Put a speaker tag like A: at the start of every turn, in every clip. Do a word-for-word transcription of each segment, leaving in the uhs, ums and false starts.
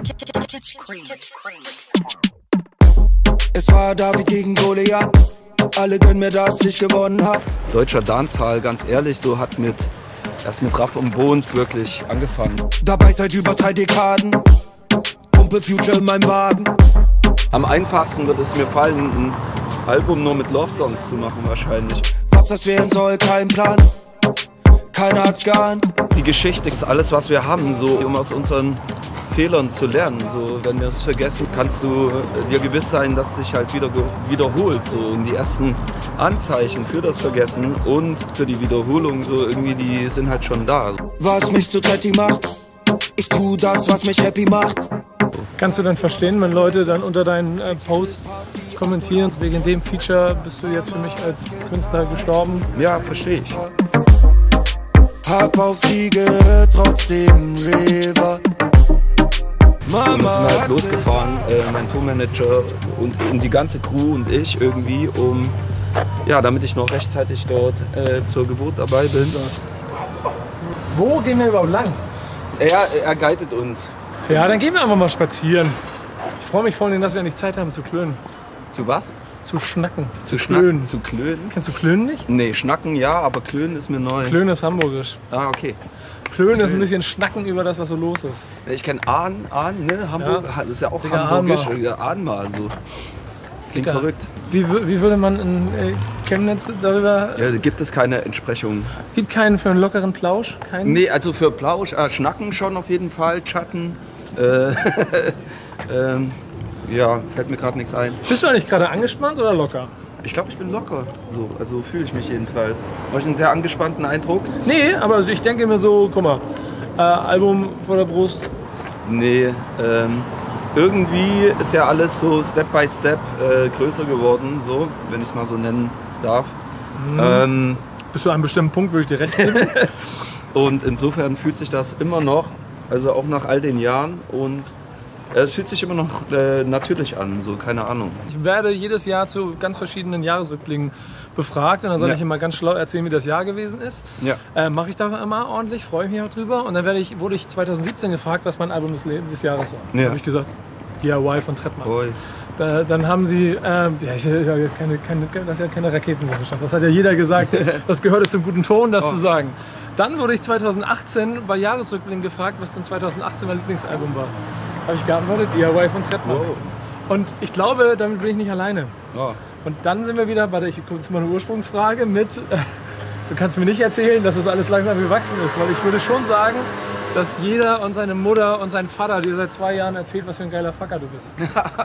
A: Es war David gegen Goliath. Alle gönnen mir, dass ich gewonnen hab.
B: Deutscher Dancehall, ganz ehrlich, so hat mit erst mit Raff und Bones wirklich angefangen.
A: Dabei seit über drei Dekaden. Pumpe Future in meinem Wagen.
B: Am einfachsten wird es mir fallen, ein Album nur mit Love-Songs zu machen wahrscheinlich.
A: Was das werden soll, kein Plan. Keiner hat's geahnt.
B: Die Geschichte ist alles, was wir haben, so um aus unseren Fehlern zu lernen. So, wenn wir es vergessen, kannst du dir gewiss sein, dass es sich halt wieder wiederholt. So. Und die ersten Anzeichen für das Vergessen und für die Wiederholung, so irgendwie, die sind halt schon da.
A: Was mich zu Tretti macht, ich tu das, was mich happy macht.
C: Kannst du dann verstehen, wenn Leute dann unter deinen äh, Posts kommentieren, wegen dem Feature bist du jetzt für mich als Künstler gestorben?
B: Ja, verstehe ich.
A: Hab auf sie gehört, trotzdem River.
B: Und dann sind wir halt losgefahren, äh, mein Tourmanager und, und die ganze Crew und ich irgendwie, um, ja, damit ich noch rechtzeitig dort äh, zur Geburt dabei bin.
C: Wo gehen wir überhaupt lang?
B: Er, er guidet uns.
C: Ja, dann gehen wir einfach mal spazieren. Ich freue mich vor allem, dass wir nicht Zeit haben zu klönen.
B: Zu was?
C: Zu schnacken.
B: Zu schnacken? Zu klönen?
C: Kennst du Klönen nicht?
B: Nee, schnacken ja, aber klönen ist mir neu.
C: Klönen ist hamburgisch.
B: Ah, okay.
C: Klönen ist ein bisschen Schnacken über das, was so los ist.
B: Ich kenne Ahn, Ahn, ne? Hamburg, ja. Das ist ja auch
C: Digga,
B: hamburgisch.
C: Ahnmal.
B: Ahn mal so. Klingt
C: Digga.
B: verrückt.
C: Wie, wie würde man in äh, Chemnitz darüber...
B: Ja, gibt es keine Entsprechung.
C: Gibt keinen für einen lockeren Plausch? Keinen?
B: Nee, also für Plausch, äh, Schnacken schon auf jeden Fall, Chatten. Äh, ähm, ja, fällt mir gerade nichts ein.
C: Bist du eigentlich gerade angespannt oder locker?
B: Ich glaube, ich bin locker. So, also fühle ich mich jedenfalls. Habe ich einen sehr angespannten Eindruck?
C: Nee, aber also ich denke mir so, guck mal, äh, Album vor der Brust.
B: Nee, ähm, irgendwie ist ja alles so Step by Step äh, größer geworden, so, wenn ich es mal so nennen darf.
C: Mhm.
B: Ähm,
C: Bis zu einem bestimmten Punkt würde ich dir recht geben.
B: Und insofern fühlt sich das immer noch, also auch nach all den Jahren, und es fühlt sich immer noch äh, natürlich an, so, keine Ahnung.
C: Ich werde jedes Jahr zu ganz verschiedenen Jahresrückblicken befragt und dann soll
B: Ja.
C: ich immer ganz schlau erzählen, wie das Jahr gewesen ist.
B: Ja.
C: Äh, Mache ich da immer ordentlich, freue ich mich auch drüber. Und dann werde ich, wurde ich zwanzig siebzehn gefragt, was mein Album des, Le des Jahres war.
B: Ja.
C: habe ich gesagt, D I Y von Trettmann.
B: Oi.
C: Da, dann haben sie, ähm, ja, ich, ja, jetzt keine, keine, das ist ja keine Raketenwissenschaft, das hat ja jeder gesagt, das gehört zum guten Ton, das oh. zu sagen. Dann wurde ich zwanzig achtzehn bei Jahresrückblicken gefragt, was denn zwanzig achtzehn mein Lieblingsalbum war. Habe ich geantwortet, D I Y von Trettmann.
B: Wow.
C: Und ich glaube, damit bin ich nicht alleine.
B: Oh.
C: Und dann sind wir wieder bei der, ich komme zu meiner Ursprungsfrage mit, äh, du kannst mir nicht erzählen, dass das alles langsam gewachsen ist, weil ich würde schon sagen, dass jeder und seine Mutter und sein Vater dir seit zwei Jahren erzählt, was für ein geiler Fucker du bist.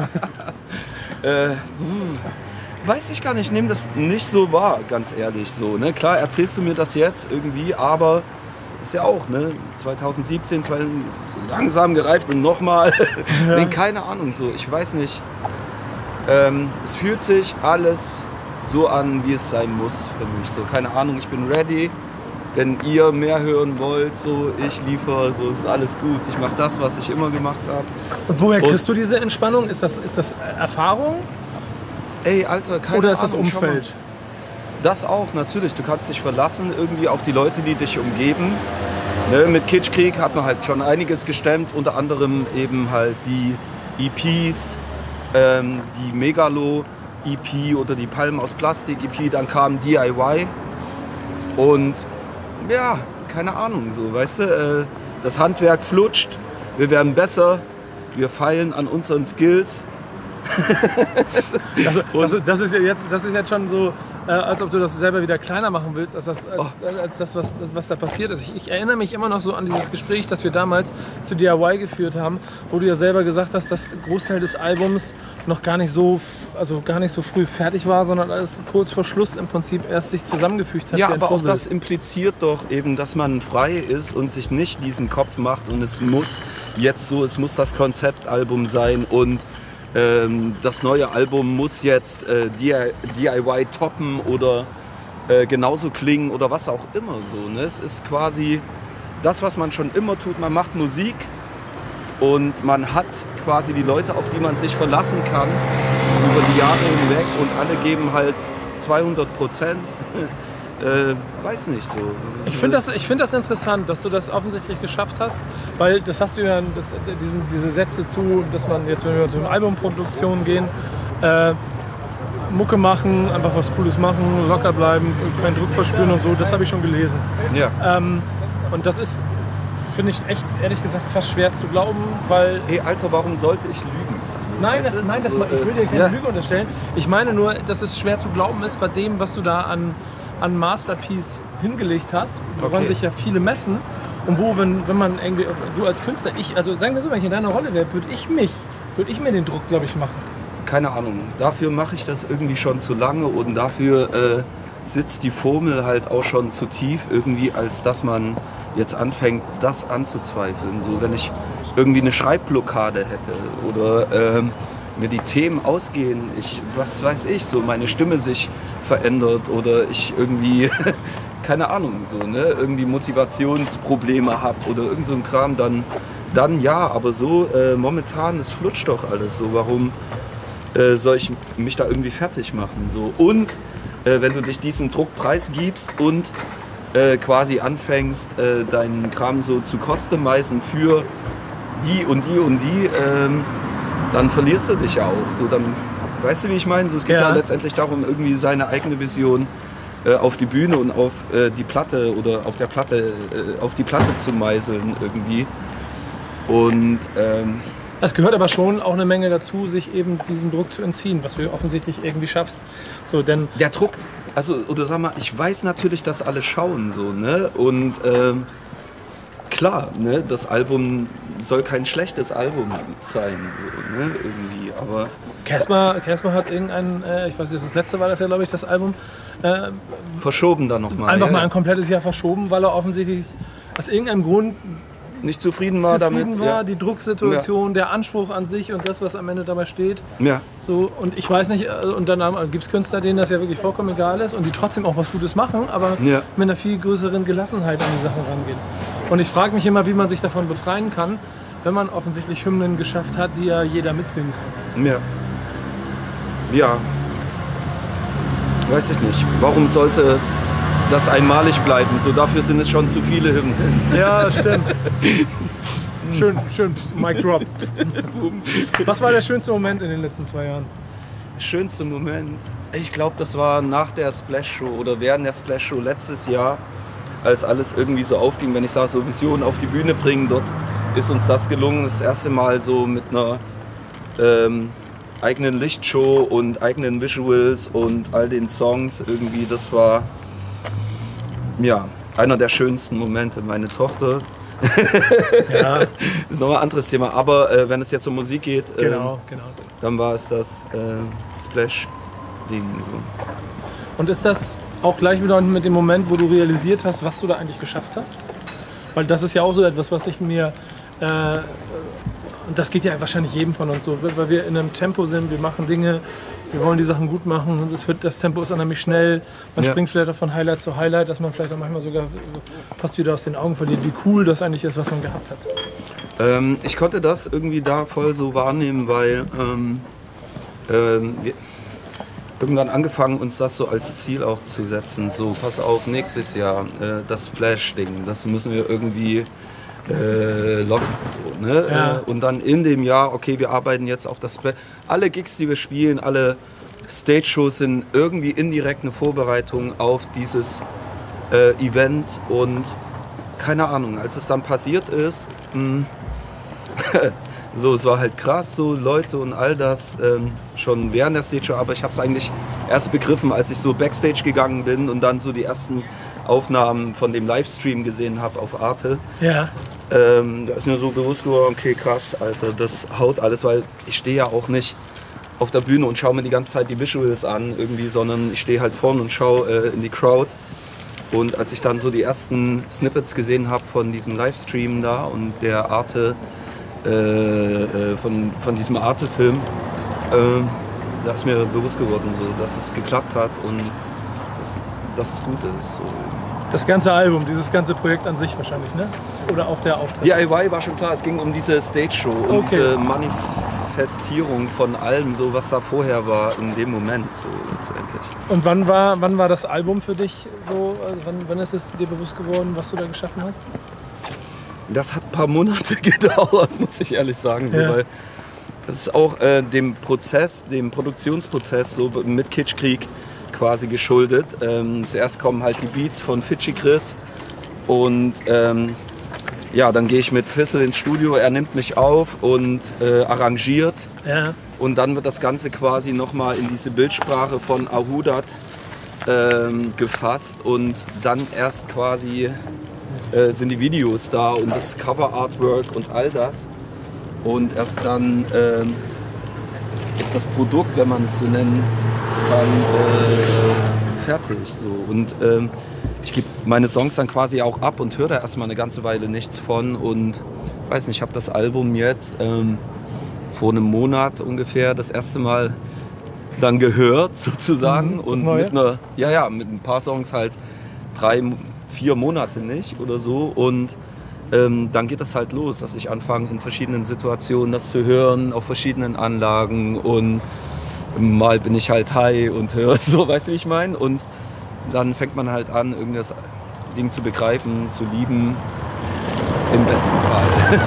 B: äh, weiß ich gar nicht, ich nehme das nicht so wahr, ganz ehrlich so. Ne? Klar erzählst du mir das jetzt irgendwie, aber ist ja auch, ne? zwanzig siebzehn, zwanzig ist langsam gereift und nochmal. Ja. Nee, keine Ahnung, so, ich weiß nicht. Ähm, es fühlt sich alles so an, wie es sein muss für mich. So, keine Ahnung, ich bin ready. Wenn ihr mehr hören wollt, so, ich liefere, so, ist alles gut. Ich mache das, was ich immer gemacht habe.
C: Und woher kriegst und, du diese Entspannung? Ist das, ist das Erfahrung?
B: Ey, Alter, keine Ahnung.
C: Oder ist das Umfeld?
B: Das auch, natürlich. Du kannst dich verlassen irgendwie auf die Leute, die dich umgeben. Ne, mit Kitschkrieg hat man halt schon einiges gestemmt, unter anderem eben halt die E Ps, ähm, die Megalo-E P oder die Palmen aus Plastik-E P, dann kam D I Y und ja, keine Ahnung, so, weißt du, äh, das Handwerk flutscht, wir werden besser, wir feilen an unseren Skills.
C: das, das, das, ist ja jetzt, das ist jetzt schon so, äh, als ob du das selber wieder kleiner machen willst, als das, als, oh. als das was, das, was da passiert ist. Ich, ich erinnere mich immer noch so an dieses Gespräch, das wir damals zu D I Y geführt haben, wo du ja selber gesagt hast, dass ein Großteil des Albums noch gar nicht so, also gar nicht so früh fertig war, sondern alles kurz vor Schluss im Prinzip erst sich zusammengefügt hat.
B: Ja, aber auch das impliziert doch eben, dass man frei ist und sich nicht diesen Kopf macht und es muss jetzt so, es muss das Konzeptalbum sein und Ähm, das neue Album muss jetzt äh, D I Y toppen oder äh, genauso klingen oder was auch immer so. Ne? Es ist quasi das, was man schon immer tut. Man macht Musik und man hat quasi die Leute, auf die man sich verlassen kann über die Jahre hinweg und alle geben halt zweihundert Prozent. äh, weiß nicht so.
C: Ich finde das, ich find das interessant, dass du das offensichtlich geschafft hast, weil das hast du ja, das, diesen, diese Sätze zu, dass man jetzt, wenn wir zu Albumproduktion gehen, äh, Mucke machen, einfach was Cooles machen, locker bleiben, keinen Druck verspüren und so, das habe ich schon gelesen.
B: Ja.
C: Ähm, und das ist, finde ich echt, ehrlich gesagt, fast schwer zu glauben, weil...
B: Hey, Alter, warum sollte ich lügen? Also,
C: nein, das, nein das,
B: so,
C: ich will dir keine
B: ja.
C: Lüge unterstellen. Ich meine nur, dass es schwer zu glauben ist bei dem, was du da an, an Masterpiece hingelegt hast, woran
B: Okay.
C: sich ja viele messen. Und wo, wenn, wenn man irgendwie, du als Künstler, ich, also sagen wir so, wenn ich in deiner Rolle wäre, würde ich mich, würde ich mir den Druck, glaube ich, machen.
B: Keine Ahnung. Dafür mache ich das irgendwie schon zu lange und dafür äh, sitzt die Formel halt auch schon zu tief irgendwie, als dass man jetzt anfängt, das anzuzweifeln. So, wenn ich irgendwie eine Schreibblockade hätte oder ähm, mir die Themen ausgehen, ich, was weiß ich, so meine Stimme sich verändert oder ich irgendwie, keine Ahnung, so, ne, irgendwie Motivationsprobleme habe oder irgend so ein Kram, dann, dann ja, aber so äh, momentan, es flutscht doch alles so, warum äh, soll ich mich da irgendwie fertig machen? So. Und äh, wenn du dich diesem Druck preisgibst und äh, quasi anfängst, äh, deinen Kram so zu customizen für die und die und die, ähm, dann verlierst du dich ja auch. So, dann, weißt du, wie ich meine? So, es geht ja. ja letztendlich darum, irgendwie seine eigene Vision äh, auf die Bühne und auf äh, die Platte oder auf der Platte, äh, auf die Platte zu meißeln irgendwie. Und ähm,
C: es gehört aber schon auch eine Menge dazu, sich eben diesem Druck zu entziehen, was du ja offensichtlich irgendwie schaffst. So, denn
B: der Druck, also, oder sag mal, ich weiß natürlich, dass alle schauen, so, ne? Und ähm, klar, ne, das Album soll kein schlechtes Album sein, so, ne, irgendwie, aber...
C: Casper, Casper hat irgendein, äh, ich weiß nicht, das letzte war das ja, glaube ich, das Album... Äh,
B: verschoben dann nochmal.
C: Einfach
B: ja,
C: mal
B: ja.
C: ein komplettes Jahr verschoben, weil er offensichtlich aus irgendeinem Grund...
B: nicht zufrieden war
C: zufrieden
B: damit.
C: war,
B: Ja.
C: die Drucksituation, ja. der Anspruch an sich und das, was am Ende dabei steht.
B: Ja.
C: So, und ich weiß nicht, und dann gibt es Künstler, denen das ja wirklich vollkommen egal ist und die trotzdem auch was Gutes machen, aber
B: ja.
C: mit einer viel größeren Gelassenheit an die Sachen rangeht. Und ich frage mich immer, wie man sich davon befreien kann, wenn man offensichtlich Hymnen geschafft hat, die ja jeder mitsingen kann.
B: Ja. Ja. Weiß ich nicht. Warum sollte das einmalig bleiben? So, dafür sind es schon zu viele Hymnen.
C: Ja, das stimmt. Schön, schön, Mic Drop. Was war der schönste Moment in den letzten zwei Jahren?
B: Schönste Moment? Ich glaube, das war nach der Splash Show oder während der Splash Show letztes Jahr, als alles irgendwie so aufging, wenn ich sage, so Visionen auf die Bühne bringen, dort ist uns das gelungen, das erste Mal so mit einer ähm, eigenen Lichtshow und eigenen Visuals und all den Songs irgendwie, das war ja einer der schönsten Momente. Meine Tochter,
C: ja.
B: ist noch ein anderes Thema, aber äh, wenn es jetzt um Musik geht, äh,
C: genau, genau.
B: dann war es das äh, Splash-Ding so.
C: Und ist das auch gleich wieder mit dem Moment, wo du realisiert hast, was du da eigentlich geschafft hast? Weil das ist ja auch so etwas, was ich mir, äh, und das geht ja wahrscheinlich jedem von uns so, weil wir in einem Tempo sind, wir machen Dinge, wir wollen die Sachen gut machen und es wird, das Tempo ist unheimlich schnell, man
B: ja.
C: springt vielleicht auch von Highlight zu Highlight, dass man vielleicht auch manchmal sogar fast wieder aus den Augen verliert, wie cool das eigentlich ist, was man gehabt hat.
B: Ähm, ich konnte das irgendwie da voll so wahrnehmen, weil ähm, ähm, wir irgendwann angefangen, uns das so als Ziel auch zu setzen. So, pass auf, nächstes Jahr äh, das Splash-Ding, das müssen wir irgendwie äh, locken. So, ne?
C: Ja.
B: Äh, und dann in dem Jahr, okay, wir arbeiten jetzt auf das Splash. Alle Gigs, die wir spielen, alle Stage-Shows sind irgendwie indirekt eine Vorbereitung auf dieses äh, Event. Und keine Ahnung, als es dann passiert ist, mh, so, es war halt krass, so Leute und all das ähm, schon während der Stage-Show, aber ich habe es eigentlich erst begriffen, als ich so Backstage gegangen bin und dann so die ersten Aufnahmen von dem Livestream gesehen habe auf Arte.
C: Ja.
B: Ähm, da ist mir so bewusst geworden, okay, krass, Alter, das haut alles, weil ich stehe ja auch nicht auf der Bühne und schaue mir die ganze Zeit die Visuals an, irgendwie, sondern ich stehe halt vorne und schaue äh, in die Crowd. Und als ich dann so die ersten Snippets gesehen habe von diesem Livestream da und der Arte, äh, äh, von, von diesem Arte-Film, äh, da ist mir bewusst geworden, so, dass es geklappt hat und dass, dass es gut ist. So.
C: Das ganze Album, dieses ganze Projekt an sich wahrscheinlich, ne? Oder auch der Auftritt?
B: D I Y war schon klar, es ging um diese Stage-Show, um
C: Okay.
B: diese Manifestierung von allem, so was da vorher war, in dem Moment so letztendlich.
C: Und wann war, wann war das Album für dich so? Also wann, wann ist es dir bewusst geworden, was du da geschaffen hast?
B: Das hat ein paar Monate gedauert, muss ich ehrlich sagen. So,
C: Ja.
B: weil das ist auch äh, dem Prozess, dem Produktionsprozess so mit Kitschkrieg quasi geschuldet. Ähm, zuerst kommen halt die Beats von Fidschi Chris und ähm, ja, dann gehe ich mit Fissel ins Studio, er nimmt mich auf und äh, arrangiert.
C: Ja.
B: Und dann wird das Ganze quasi nochmal in diese Bildsprache von Ahudat ähm, gefasst und dann erst quasi äh, sind die Videos da und das Cover-Artwork und all das. Und erst dann ähm, ist das Produkt, wenn man es so nennen kann, äh, fertig. So. Und ähm, ich gebe meine Songs dann quasi auch ab und höre da erstmal eine ganze Weile nichts von. Und weiß nicht, ich habe das Album jetzt ähm, vor einem Monat ungefähr das erste Mal dann gehört sozusagen.
C: Mhm, das
B: und
C: Neue?
B: mit einer, ja, ja, mit ein paar Songs halt drei, vier Monate nicht oder so. Und ähm, dann geht das halt los, dass ich anfange in verschiedenen Situationen das zu hören, auf verschiedenen Anlagen. Und mal bin ich halt high und höre so, weißt du, wie ich meine? Und dann fängt man halt an, irgendein Ding zu begreifen, zu lieben, im besten Fall.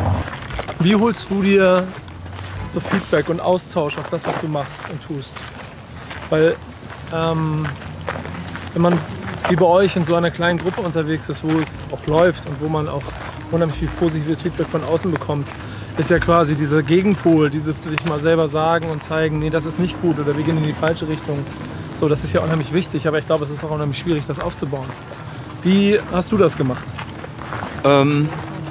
C: Wie holst du dir so Feedback und Austausch auf das, was du machst und tust? Weil ähm, wenn man wie bei euch in so einer kleinen Gruppe unterwegs ist, wo es auch läuft und wo man auch unheimlich viel positives Feedback von außen bekommt, ist ja quasi dieser Gegenpol, dieses sich mal selber sagen und zeigen, nee, das ist nicht gut oder wir gehen in die falsche Richtung. So, das ist ja unheimlich wichtig, aber ich glaube, es ist auch unheimlich schwierig, das aufzubauen. Wie hast du das gemacht?
B: Ähm,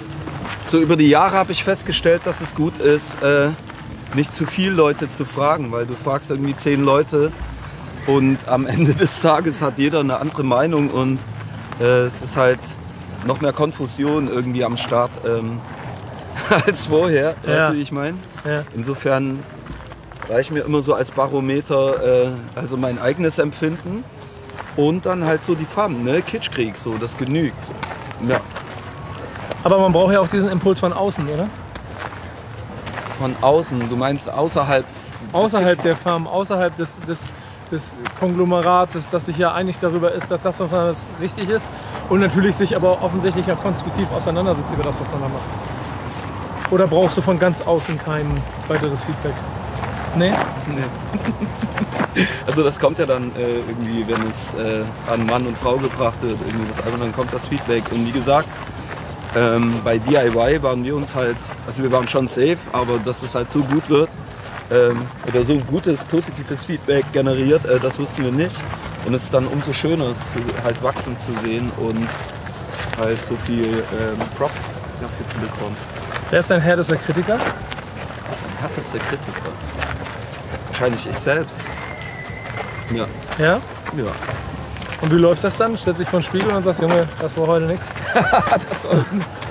B: so über die Jahre habe ich festgestellt, dass es gut ist, äh, nicht zu viele Leute zu fragen, weil du fragst irgendwie zehn Leute und am Ende des Tages hat jeder eine andere Meinung und äh, es ist halt noch mehr Konfusion irgendwie am Start ähm, als vorher,
C: Ja.
B: weißt du, wie ich meine?
C: Ja.
B: Insofern reicht mir immer so als Barometer äh, also mein eigenes Empfinden und dann halt so die Fam, ne? Kitschkrieg, so, das genügt. So. Ja.
C: Aber man braucht ja auch diesen Impuls von außen, oder?
B: Von außen, du meinst außerhalb?
C: Außerhalb der Farm, außerhalb des, des, des Konglomerates, das sich ja einig darüber ist, dass das, was man das richtig ist und natürlich sich aber offensichtlich ja konstruktiv auseinandersetzt über das, was man da macht. Oder brauchst du von ganz außen kein weiteres Feedback? Nee?
B: Nee. Also das kommt ja dann äh, irgendwie, wenn es äh, an Mann und Frau gebracht wird, irgendwie das Album, dann kommt das Feedback. Und wie gesagt, ähm, bei D I Y waren wir uns halt, also wir waren schon safe, aber dass es halt so gut wird ähm, oder so ein gutes, positives Feedback generiert, äh, das wussten wir nicht. Und es ist dann umso schöner, es zu, halt wachsen zu sehen und halt so viel ähm, Props dafür zu bekommen.
C: Wer ist dein härtester Kritiker?
B: Mein härtester Kritiker? Wahrscheinlich ich selbst. Ja.
C: Ja?
B: Ja.
C: Und wie läuft das dann? Stellst dich vor den Spiegel und sagst, Junge, das war heute nichts.
B: Das war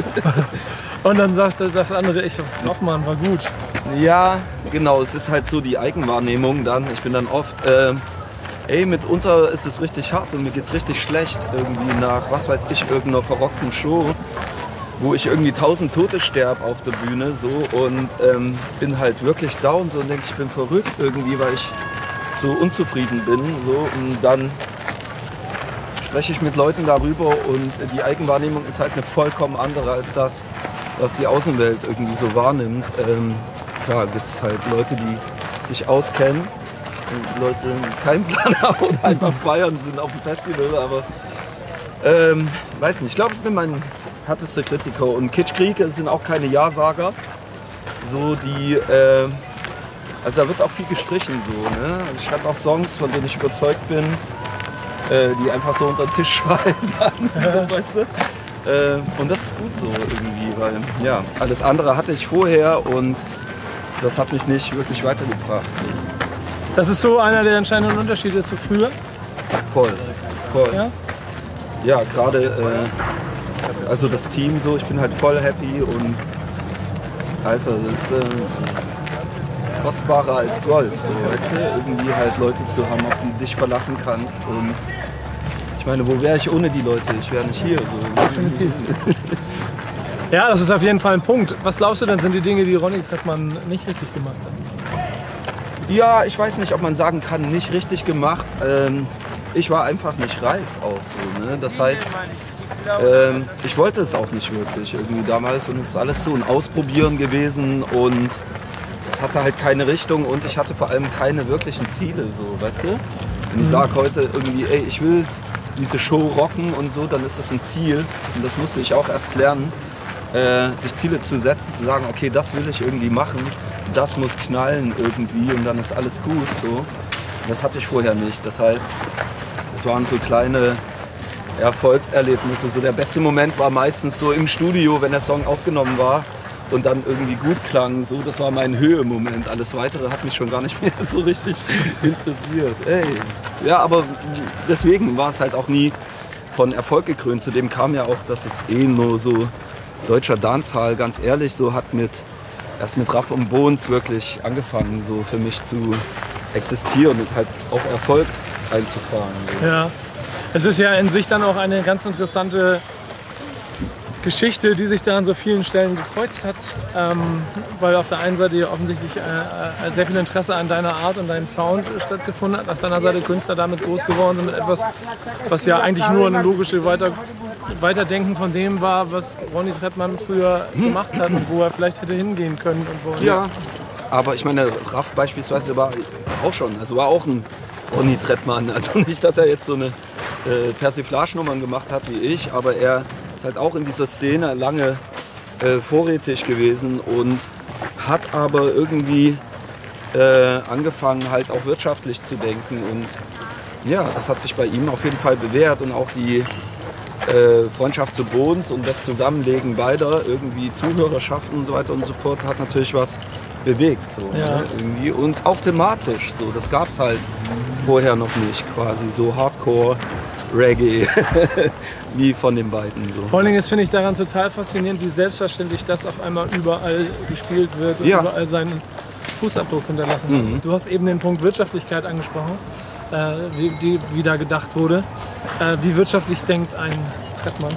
C: Und dann sagst du, das andere, ich doch Mann, war gut.
B: Ja, genau. Es ist halt so die Eigenwahrnehmung dann. Ich bin dann oft, äh, ey, mitunter ist es richtig hart und mir geht's richtig schlecht irgendwie nach, was weiß ich, irgendeiner verrockten Show, wo ich irgendwie tausend Tote sterbe auf der Bühne so und ähm, bin halt wirklich down so und denke, ich bin verrückt irgendwie, weil ich so unzufrieden bin so und dann spreche ich mit Leuten darüber und die Eigenwahrnehmung ist halt eine vollkommen andere als das, was die Außenwelt irgendwie so wahrnimmt. Ähm, klar gibt es halt Leute, die sich auskennen und Leute, die keinen Plan haben oder einfach feiern sind auf dem Festival, aber ähm, weiß nicht, ich glaube, ich bin mein härtester Kritiker und Kitschkrieg sind auch keine Ja-Sager, so die, äh, also da wird auch viel gestrichen so, ne? Also ich schreibe auch Songs, von denen ich überzeugt bin, äh, die einfach so unter den Tisch fallen dann, so, weißt du? Äh, und das ist gut so irgendwie, weil ja, alles andere hatte ich vorher und das hat mich nicht wirklich weitergebracht.
C: Das ist so einer der entscheidenden Unterschiede zu früher.
B: Voll, voll.
C: Ja?
B: Ja, gerade äh, also das Team so, ich bin halt voll happy und Alter, das ist äh, kostbarer als Gold, so, weißt du? Irgendwie halt Leute zu haben, auf die du dich verlassen kannst und ich meine, wo wäre ich ohne die Leute? Ich wäre nicht hier. So.
C: Definitiv. Ja, das ist auf jeden Fall ein Punkt. Was glaubst du denn, sind die Dinge, die Ronny Trettmann nicht richtig gemacht hat?
B: Ja, ich weiß nicht, ob man sagen kann, nicht richtig gemacht. Ähm, ich war einfach nicht reif auch so. Ne? Das heißt, ähm, ich wollte es auch nicht wirklich irgendwie damals und es ist alles so ein Ausprobieren gewesen und es hatte halt keine Richtung und ich hatte vor allem keine wirklichen Ziele, so, weißt du? Wenn ich sage heute irgendwie, ey, ich will diese Show rocken und so, dann ist das ein Ziel und das musste ich auch erst lernen, äh, sich Ziele zu setzen, zu sagen, okay, das will ich irgendwie machen, das muss knallen irgendwie und dann ist alles gut, so. Das hatte ich vorher nicht, das heißt, es waren so kleine Erfolgserlebnisse, so der beste Moment war meistens so im Studio, wenn der Song aufgenommen war und dann irgendwie gut klang, so, das war mein Höhemoment. Alles Weitere hat mich schon gar nicht mehr so richtig interessiert. Ey. Ja, aber deswegen war es halt auch nie von Erfolg gekrönt. Zudem kam ja auch, dass es eh nur so deutscher Dancehall, ganz ehrlich, so hat mit erst mit Raff und Bones wirklich angefangen, so für mich zu existieren und halt auch Erfolg einzufahren. So.
C: Ja, es ist ja in sich dann auch eine ganz interessante Geschichte, die sich da an so vielen Stellen gekreuzt hat, ähm, weil auf der einen Seite ja offensichtlich äh, äh, sehr viel Interesse an deiner Art und deinem Sound stattgefunden hat, auf der anderen Seite Künstler damit groß geworden sind mit etwas, was ja eigentlich nur ein logisches Weiter Weiterdenken von dem war, was Ronny Trettmann früher hm. gemacht hat und wo er vielleicht hätte hingehen können. Und wo
B: ja, aber ich meine, Raff beispielsweise war auch schon, also war auch ein Ronny Trettmann, also nicht, dass er jetzt so eine äh, Persiflage-Nummern gemacht hat wie ich, aber er ist halt auch in dieser Szene lange äh, vorrätig gewesen und hat aber irgendwie äh, angefangen halt auch wirtschaftlich zu denken und ja, das hat sich bei ihm auf jeden Fall bewährt und auch die äh, Freundschaft zu Bones und das Zusammenlegen beider irgendwie Zuhörerschaften und so weiter und so fort hat natürlich was bewegt so
C: ja.
B: ne, irgendwie und auch thematisch so, das gab's halt vorher noch nicht quasi so Hardcore Reggae wie von den beiden. So.
C: Vor allen Dingen finde ich daran total faszinierend, wie selbstverständlich das auf einmal überall gespielt wird und
B: ja.
C: überall seinen Fußabdruck hinterlassen hat. Mhm. Du hast eben den Punkt Wirtschaftlichkeit angesprochen, äh, wie, die, wie da gedacht wurde. Äh, wie wirtschaftlich denkt ein Trettmann?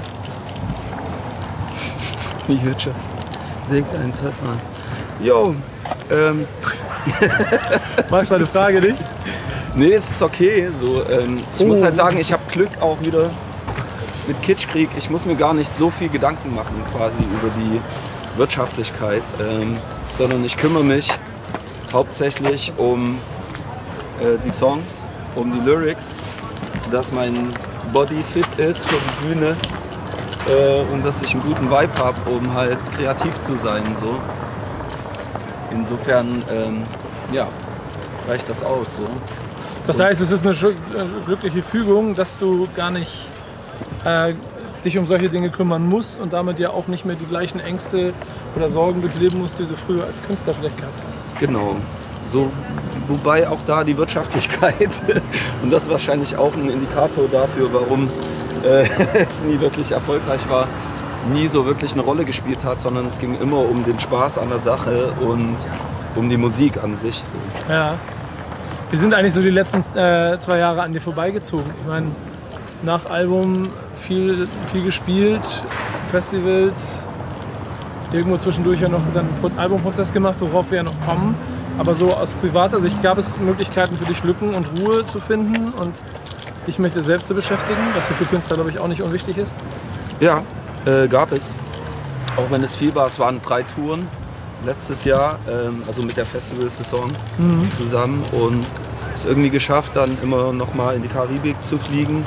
B: Wie wirtschaftlich denkt ein Trettmann? Jo, ähm...
C: Max, war die Frage nicht?
B: Nee, es ist okay. So, ähm, ich oh. muss halt sagen, ich habe Glück auch wieder mit Kitschkrieg. Ich muss mir gar nicht so viel Gedanken machen quasi über die Wirtschaftlichkeit, ähm, sondern ich kümmere mich hauptsächlich um äh, die Songs, um die Lyrics, dass mein Body fit ist für die Bühne äh, und dass ich einen guten Vibe habe, um halt kreativ zu sein. So. Insofern, ähm, ja, reicht das aus. So.
C: Das heißt, es ist eine glückliche Fügung, dass du gar nicht äh, dich um solche Dinge kümmern musst und damit ja auch nicht mehr die gleichen Ängste oder Sorgen durchleben musst, die du früher als Künstler vielleicht gehabt hast.
B: Genau. So, wobei auch da die Wirtschaftlichkeit und das ist wahrscheinlich auch ein Indikator dafür, warum äh, es nie wirklich erfolgreich war, nie so wirklich eine Rolle gespielt hat, sondern es ging immer um den Spaß an der Sache und um die Musik an sich. So.
C: Ja. Wir sind eigentlich so die letzten äh, zwei Jahre an dir vorbeigezogen. Ich meine, nach Album viel, viel gespielt, Festivals, irgendwo zwischendurch ja noch dann einen Albumprozess gemacht, worauf wir ja noch kommen. Aber so aus privater Sicht gab es Möglichkeiten für dich, Lücken und Ruhe zu finden und dich mit dir selbst zu beschäftigen, was ja für Künstler, glaube ich, auch nicht unwichtig ist.
B: Ja, äh, gab es. Auch wenn es viel war, es waren drei Touren letztes Jahr, ähm, also mit der Festivalsaison mhm. zusammen und es irgendwie geschafft, dann immer noch mal in die Karibik zu fliegen.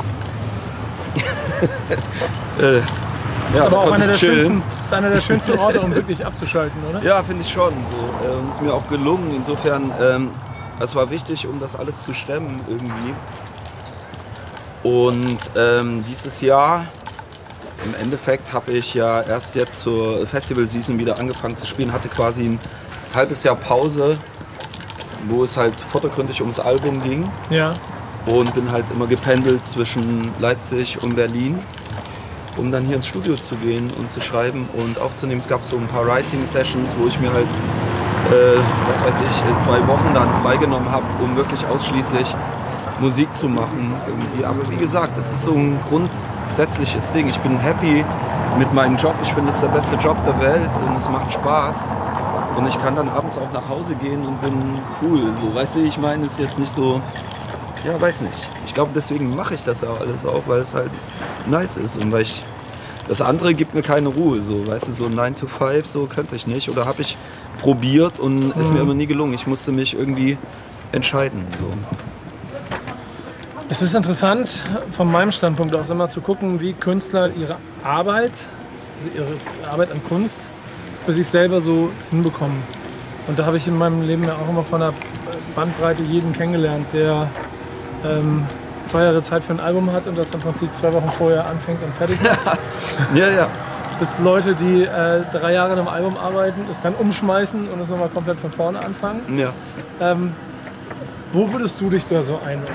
B: äh, ja,
C: aber auch einer der schönsten, ist einer der schönsten Orte, um wirklich abzuschalten, oder?
B: Ja, finde ich schon. So. Äh, und ist mir auch gelungen. Insofern, ähm, es war wichtig, um das alles zu stemmen irgendwie. Und ähm, dieses Jahr, im Endeffekt, habe ich ja erst jetzt zur Festival-Season wieder angefangen zu spielen, hatte quasi ein halbes Jahr Pause, wo es halt vordergründig ums Album ging.
C: Ja.
B: Und bin halt immer gependelt zwischen Leipzig und Berlin, um dann hier ins Studio zu gehen und zu schreiben und aufzunehmen. Es gab so ein paar Writing-Sessions, wo ich mir halt, äh, was weiß ich, zwei Wochen dann freigenommen habe, um wirklich ausschließlich Musik zu machen irgendwie. Aber wie gesagt, das ist so ein grundsätzliches Ding. Ich bin happy mit meinem Job. Ich finde, es ist der beste Job der Welt und es macht Spaß. Und ich kann dann abends auch nach Hause gehen und bin cool. So, weißt du, ich meine, es ist jetzt nicht so, ja, weiß nicht. Ich glaube, deswegen mache ich das ja alles auch, weil es halt nice ist und weil ich, das andere gibt mir keine Ruhe. So, weißt du, so nine to five, so könnte ich nicht. Oder habe ich probiert und ist mir immer nie gelungen. Ich musste mich irgendwie entscheiden. So.
C: Es ist interessant, von meinem Standpunkt aus immer zu gucken, wie Künstler ihre Arbeit, also ihre Arbeit an Kunst, für sich selber so hinbekommen. Und da habe ich in meinem Leben ja auch immer von der Bandbreite jeden kennengelernt, der ähm, zwei Jahre Zeit für ein Album hat und das im Prinzip zwei Wochen vorher anfängt und fertig macht.
B: Ja, ja.
C: Bis Leute, die äh, drei Jahre an einem Album arbeiten, es dann umschmeißen und es nochmal komplett von vorne anfangen.
B: Ja.
C: Ähm, wo würdest du dich da so einordnen?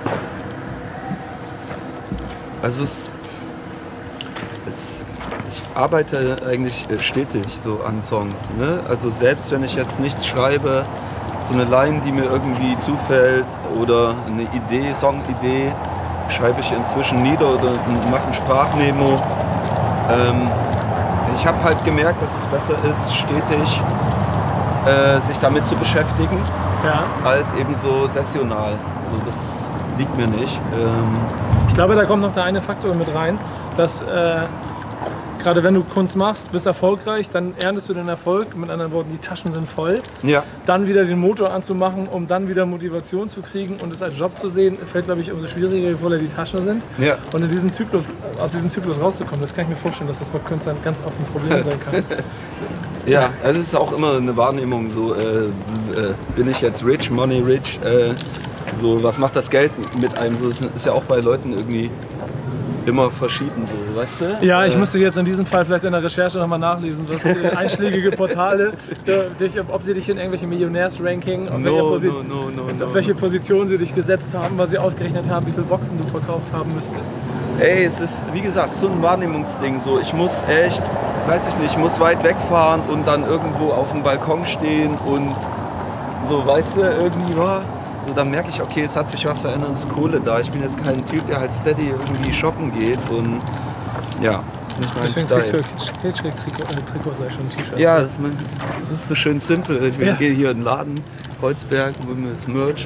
B: Also es, es, ich arbeite eigentlich stetig so an Songs. Ne? Also selbst wenn ich jetzt nichts schreibe, so eine Line, die mir irgendwie zufällt oder eine Idee, Songidee, schreibe ich inzwischen nieder oder mache ein Sprachmemo. Ähm, ich habe halt gemerkt, dass es besser ist, stetig äh, sich damit zu beschäftigen,
C: Ja.
B: als eben so sessional. Also das liegt mir nicht. Ähm,
C: Ich glaube, da kommt noch der eine Faktor mit rein, dass äh, gerade wenn du Kunst machst, bist erfolgreich, dann erntest du den Erfolg, mit anderen Worten, die Taschen sind voll.
B: ja.
C: Dann wieder den Motor anzumachen, um dann wieder Motivation zu kriegen und es als Job zu sehen, fällt, glaube ich, umso schwieriger, je voller die Taschen sind.
B: Ja.
C: Und in diesen Zyklus, aus diesem Zyklus rauszukommen, das kann ich mir vorstellen, dass das bei Künstlern ganz oft ein Problem sein kann.
B: Ja, es ist auch immer eine Wahrnehmung, so äh, äh, bin ich jetzt rich, money rich, äh, so was macht das Geld mit einem, so ist, ist ja auch bei Leuten irgendwie immer verschieden, so, weißt du?
C: Ja, ich
B: äh,
C: musste jetzt in diesem Fall vielleicht in der Recherche nochmal nachlesen, was äh, einschlägige Portale, äh, dich, ob sie dich in irgendwelche Millionärs-Ranking, auf,
B: No,
C: welcher Posi
B: no, no, no, no.
C: auf welche Position sie dich gesetzt haben, weil sie ausgerechnet haben, wie viele Boxen du verkauft haben müsstest.
B: Ey, es ist, wie gesagt, so ein Wahrnehmungsding, so, ich muss echt, weiß ich nicht, ich muss weit wegfahren und dann irgendwo auf dem Balkon stehen und so, weißt du, irgendwie, boah, so, dann merke ich, okay, es hat sich was verändert, es ist Kohle da. Ich bin jetzt kein Typ, der halt steady irgendwie shoppen geht und ja, das ist nicht mein
C: Deswegen
B: Style.
C: kriegst du Kitschkrieg-Trikot, äh, Trikot sei schon ein T-Shirt.
B: Ja, das ist, mein, das ist so schön simpel. Ich
C: Ja.
B: gehe hier in den Laden, Kreuzberg, hol mir das Merch.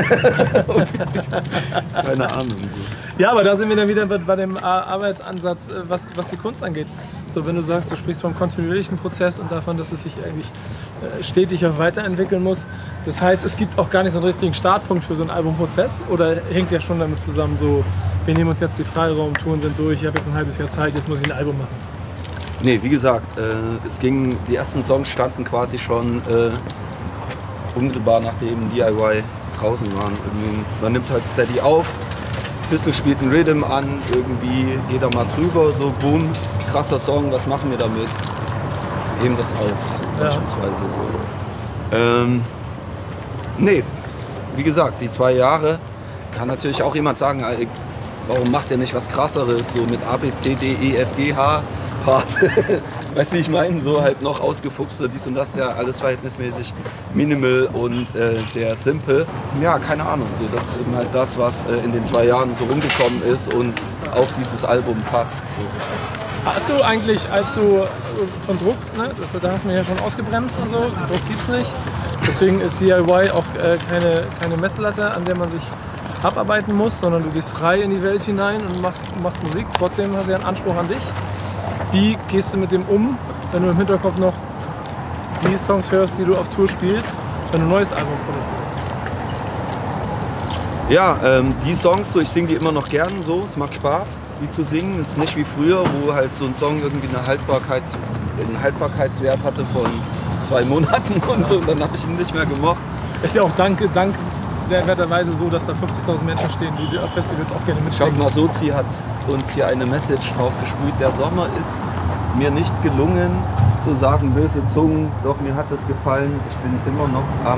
B: Keine Ahnung. So.
C: Ja, aber da sind wir dann wieder bei, bei dem Ar- Arbeitsansatz, äh, was, was die Kunst angeht. So, wenn du sagst, du sprichst vom kontinuierlichen Prozess und davon, dass es sich eigentlich äh, stetig auch weiterentwickeln muss. Das heißt, es gibt auch gar nicht so einen richtigen Startpunkt für so einen Albumprozess oder hängt der schon damit zusammen, so, wir nehmen uns jetzt die Freiraumtouren sind durch, ich habe jetzt ein halbes Jahr Zeit, jetzt muss ich ein Album machen.
B: Nee, wie gesagt, äh, es ging, die ersten Songs standen quasi schon äh, unmittelbar nachdem D I Y draußen waren. Irgendwie, man nimmt halt steady auf, Fissel spielt einen Rhythm an, irgendwie geht da mal drüber, so boom, krasser Song, was machen wir damit? Nehmen das auf, so
C: Ja.
B: beispielsweise. So. Ähm, nee, wie gesagt, die zwei Jahre kann natürlich auch jemand sagen, ey, warum macht ihr nicht was krasseres, so mit A, B, C, D, E, F, G, H Part. Weißt du, ich meine, so halt noch ausgefuchster, dies und das, ja alles verhältnismäßig minimal und äh, sehr simpel. Ja, keine Ahnung, so das ist eben halt das, was äh, in den zwei Jahren so rumgekommen ist und auf dieses Album passt. So.
C: Hast du eigentlich, als du von Druck, ne, das, da hast du mich ja schon ausgebremst und so, Druck gibt's nicht. Deswegen ist D I Y auch äh, keine, keine Messlatte, an der man sich abarbeiten muss, sondern du gehst frei in die Welt hinein und machst, machst Musik. Trotzdem hast du ja einen Anspruch an dich. Wie gehst du mit dem um, wenn du im Hinterkopf noch die Songs hörst, die du auf Tour spielst, wenn du ein neues Album produzierst?
B: Ja, ähm, die Songs, so, ich singe die immer noch gern so, es macht Spaß, die zu singen. Es ist nicht wie früher, wo halt so ein Song irgendwie eine Haltbarkeits, einen Haltbarkeitswert hatte von zwei Monaten und so, und dann habe ich ihn nicht mehr gemocht.
C: Ist ja auch dank, dank sehr werterweise so, dass da fünfzigtausend Menschen stehen, die auf Festivals auch gerne
B: Schaut
C: mitsingen.
B: mal, Sozi hat uns hier eine Message drauf gesprüht. Der Sommer ist mir nicht gelungen, so sagen böse Zungen, doch mir hat es gefallen. Ich bin immer noch am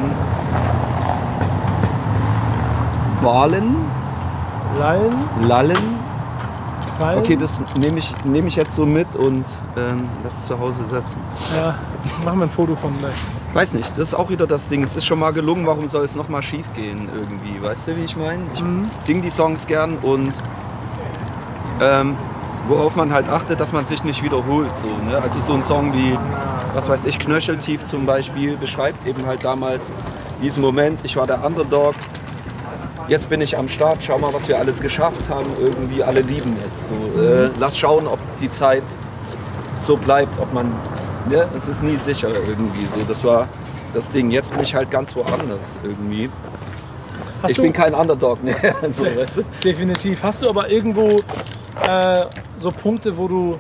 B: Wahlen,
C: Lallen,
B: Lallen.
C: Fallen.
B: Okay, das nehme ich, nehm ich jetzt so mit und ähm, das zu Hause setzen.
C: Ja, machen wir ein Foto von gleich.
B: Weiß nicht, das ist auch wieder das Ding. Es ist schon mal gelungen, warum soll es noch mal schief gehen irgendwie? Weißt du, wie ich meine? Ich
C: Mhm.
B: singe die Songs gern und ähm, worauf man halt achtet, dass man sich nicht wiederholt. So, ne? Also so ein Song wie, was weiß ich, Knöcheltief zum Beispiel, beschreibt eben halt damals diesen Moment, ich war der Underdog, jetzt bin ich am Start, schau mal, was wir alles geschafft haben, irgendwie alle lieben es. So, äh, lass schauen, ob die Zeit so, so bleibt, ob man, ne? Es ist nie sicher irgendwie so, das war das Ding. Jetzt bin ich halt ganz woanders irgendwie.
C: Hast
B: ich
C: du,
B: bin kein Underdog mehr, so, weißt du?
C: Definitiv. Hast du aber irgendwo äh, so Punkte, wo du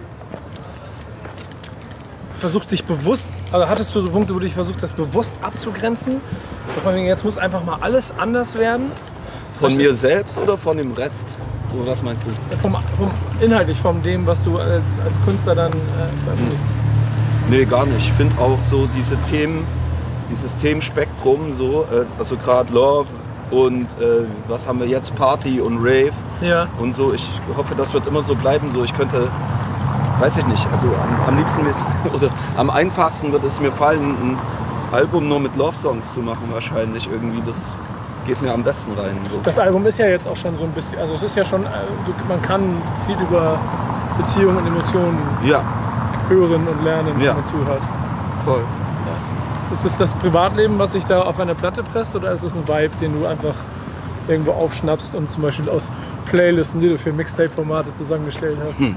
C: versuchst, dich bewusst, also hattest du so Punkte, wo du dich versucht hast, bewusst abzugrenzen? So von wegen, jetzt muss einfach mal alles anders werden?
B: Von
C: Was-
B: mir selbst oder von dem Rest? Oder was meinst du?
C: Vom, vom inhaltlich von dem, was du als, als Künstler dann äh, veröffentlichst.
B: Nee, gar nicht. Ich finde auch so diese Themen, dieses Themenspektrum, so, äh, also gerade Love und äh, was haben wir jetzt, Party und Rave
C: Ja.
B: und so. Ich hoffe, das wird immer so bleiben. So, ich könnte, weiß ich nicht, also am, am liebsten mit, oder am einfachsten wird es mir fallen, ein Album nur mit Love-Songs zu machen wahrscheinlich irgendwie. Das geht mir am besten rein. So.
C: Das Album ist ja jetzt auch schon so ein bisschen, also es ist ja schon, äh, du- man kann viel über Beziehungen und Emotionen
B: Ja,
C: hören und lernen,
B: Ja.
C: wenn man zuhört.
B: voll.
C: Ist es das Privatleben, was sich da auf eine Platte presst, oder ist es ein Vibe, den du einfach irgendwo aufschnappst und zum Beispiel aus Playlisten, die du für Mixtape-Formate zusammengestellt hast?
B: Hm.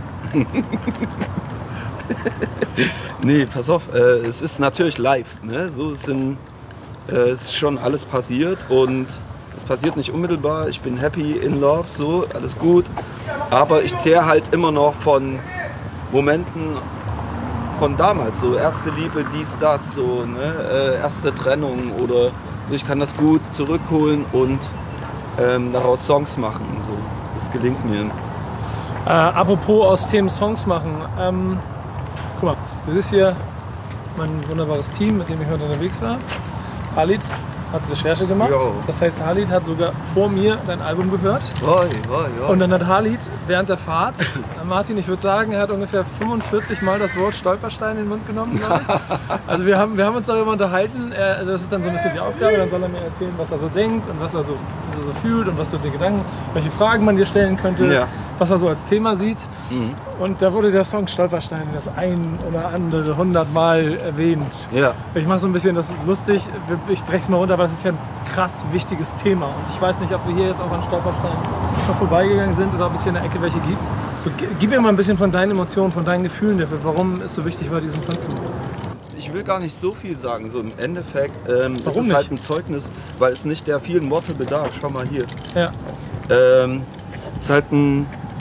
B: Nee, pass auf, äh, es ist natürlich live. Ne? So, es, sind, äh, es ist schon alles passiert und es passiert nicht unmittelbar. Ich bin happy in love, so, alles gut. Aber ich zehre halt immer noch von Momenten von damals, so erste Liebe, dies, das, so, ne? äh, erste Trennung oder so. Ich kann das gut zurückholen und ähm, daraus Songs machen. So. Das gelingt mir.
C: Äh, apropos aus Themen Songs machen. Ähm, guck mal, das ist hier mein wunderbares Team, mit dem ich heute unterwegs war. Halid hat Recherche gemacht.
B: Jo.
C: Das heißt, Halid hat sogar vor mir dein Album gehört.
B: Oi, oi, oi.
C: Und dann hat Halid während der Fahrt, äh, Martin, ich würde sagen, er hat ungefähr fünfundvierzig Mal das Wort Stolperstein in den Mund genommen. glaube ich. Also wir haben, wir haben uns darüber unterhalten. Er, also das ist dann so ein bisschen die Aufgabe. Dann soll er mir erzählen, was er so denkt und was er so, was er so fühlt und was so die Gedanken, welche Fragen man dir stellen könnte,
B: Ja.
C: was er so als Thema sieht.
B: Mhm.
C: Und da wurde der Song Stolperstein das ein oder andere hundertmal erwähnt.
B: Ja.
C: Ich mache so ein bisschen das lustig, ich breche es mal runter, aber es ist ja ein krass wichtiges Thema. Und ich weiß nicht, ob wir hier jetzt auch an Stolperstein schon vorbeigegangen sind oder ob es hier in der Ecke welche gibt. So, gi- gib mir mal ein bisschen von deinen Emotionen, von deinen Gefühlen dafür, warum es so wichtig war, diesen Song zu machen.
B: Ich will gar nicht so viel sagen. So im Endeffekt ähm, es
C: Warum
B: ist halt
C: nicht?
B: ein Zeugnis, weil es nicht der vielen Worte bedarf. Schau mal hier.
C: Ja.
B: Ähm, es ist halt ein,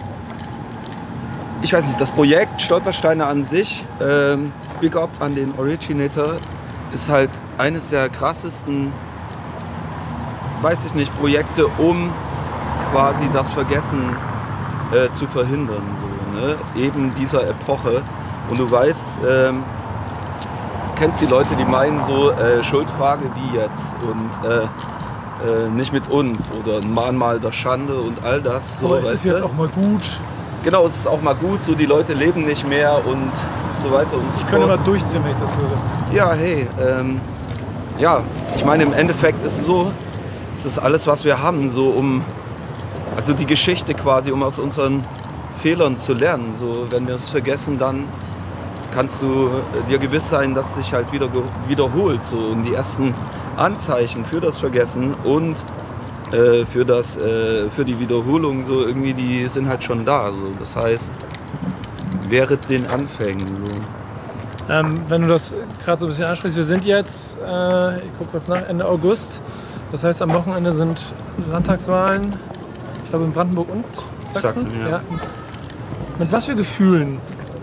B: ich weiß nicht, das Projekt Stolpersteine an sich, ähm, Big Up an den Originator, ist halt eines der krassesten, weiß ich nicht, Projekte, um quasi das Vergessen äh, zu verhindern. So, ne? Eben dieser Epoche. Und du weißt, ähm, kennst die Leute, die meinen so, äh, Schuldfrage wie jetzt und äh, äh, nicht mit uns oder ein Mahnmal der Schande und all das. So,
C: Aber es ist
B: weißt
C: jetzt
B: du?
C: auch mal gut.
B: Genau, es ist auch mal gut, so die Leute leben nicht mehr und so weiter und so
C: Ich könnte
B: fort.
C: mal durchdrehen, wenn ich das würde.
B: Ja, hey, ähm, ja, ich meine, im Endeffekt ist es so, es ist alles, was wir haben, so um, also die Geschichte quasi, um aus unseren Fehlern zu lernen. So, wenn wir es vergessen, dann kannst du äh, dir gewiss sein, dass es sich halt wieder ge- wiederholt. So, und die ersten Anzeichen für das Vergessen und äh, für, das, äh, für die Wiederholung, so irgendwie, die sind halt schon da. So. Das heißt, während den Anfängen. So.
C: Ähm, wenn du das gerade so ein bisschen ansprichst, wir sind jetzt, äh, ich gucke kurz nach, Ende August. Das heißt, am Wochenende sind Landtagswahlen, ich glaube in Brandenburg und Sachsen.
B: Sachsen, ja.
C: Mit was für Gefühlen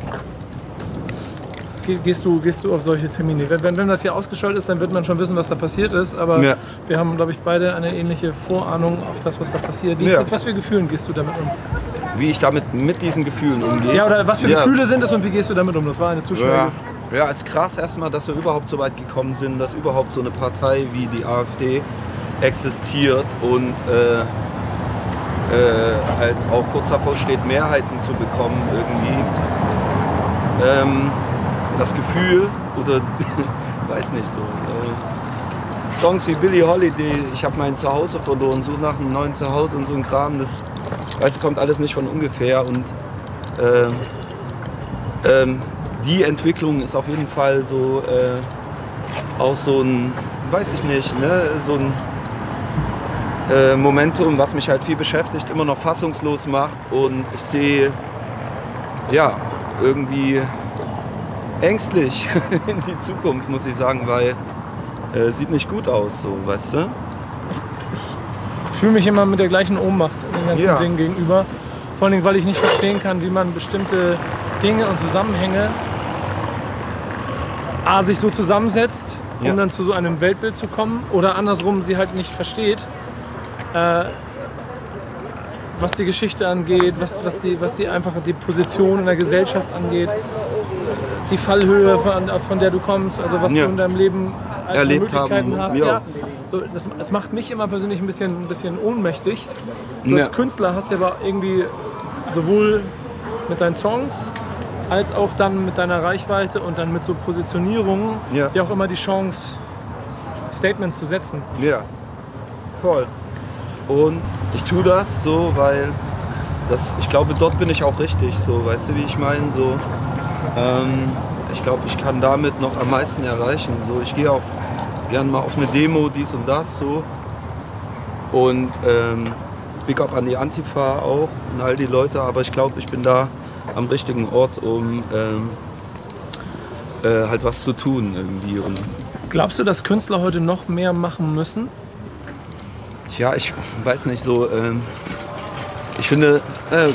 C: ge- gehst du, gehst du auf solche Termine? Wenn, wenn, wenn das hier ausgestrahlt ist, dann wird man schon wissen, was da passiert ist. Aber
B: Ja.
C: wir haben, glaube ich, beide eine ähnliche Vorahnung auf das, was da passiert. Wie,
B: Ja.
C: Mit was für Gefühlen gehst du damit um?
B: Wie ich damit mit diesen Gefühlen umgehe.
C: Ja, oder was für
B: Ja.
C: Gefühle sind es und wie gehst du damit um? Das war eine Zuschauer.
B: Ja. Ja, es ist krass erstmal, dass wir überhaupt so weit gekommen sind, dass überhaupt so eine Partei wie die AfD existiert und äh, äh, halt auch kurz davor steht, Mehrheiten zu bekommen irgendwie. Ähm, das Gefühl oder weiß nicht so. Äh, Songs wie Billie Holiday, ich habe mein Zuhause verloren, suche nach einem neuen Zuhause und so ein Kram, das weißt, du, kommt alles nicht von ungefähr und ähm, ähm, die Entwicklung ist auf jeden Fall so äh, auch so ein, weiß ich nicht, ne, so ein äh, Momentum, was mich halt viel beschäftigt, immer noch fassungslos macht und ich sehe, ja, irgendwie ängstlich in die Zukunft, muss ich sagen, weil äh, sieht nicht gut aus, so, weißt du?
C: Ich fühle mich immer mit der gleichen Ohnmacht den ganzen
B: Ja.
C: Dingen gegenüber. Vor allem, weil ich nicht verstehen kann, wie man bestimmte Dinge und Zusammenhänge A, sich so zusammensetzt, um
B: Ja.
C: dann zu so einem Weltbild zu kommen, oder andersrum sie halt nicht versteht, äh, was die Geschichte angeht, was, was, die, was die einfach die Position in der Gesellschaft angeht, die Fallhöhe, von, von der du kommst, also was
B: Ja.
C: du in deinem Leben als
B: Erlebt
C: Möglichkeiten
B: haben,
C: hast.
B: ja.
C: Ja. So, das, das macht mich immer persönlich ein bisschen, ein bisschen ohnmächtig. Du
B: Ja.
C: als Künstler hast ja aber irgendwie sowohl mit deinen Songs als auch dann mit deiner Reichweite und dann mit so Positionierungen
B: Ja.
C: ja auch immer die Chance, Statements zu setzen.
B: Ja, voll. Und ich tue das so, weil das, ich glaube, dort bin ich auch richtig, so, weißt du, wie ich meine? So, ähm, ich glaube, ich kann damit noch am meisten erreichen. So, ich gehe auch gern mal auf eine Demo, dies und das, so. Und ähm, Big Up an die Antifa auch und all die Leute, aber ich glaube, ich bin da am richtigen Ort, um ähm, äh, halt was zu tun irgendwie. Und
C: Glaubst du, dass Künstler heute noch mehr machen müssen?
B: Tja, ich weiß nicht so. Ähm, ich finde, äh,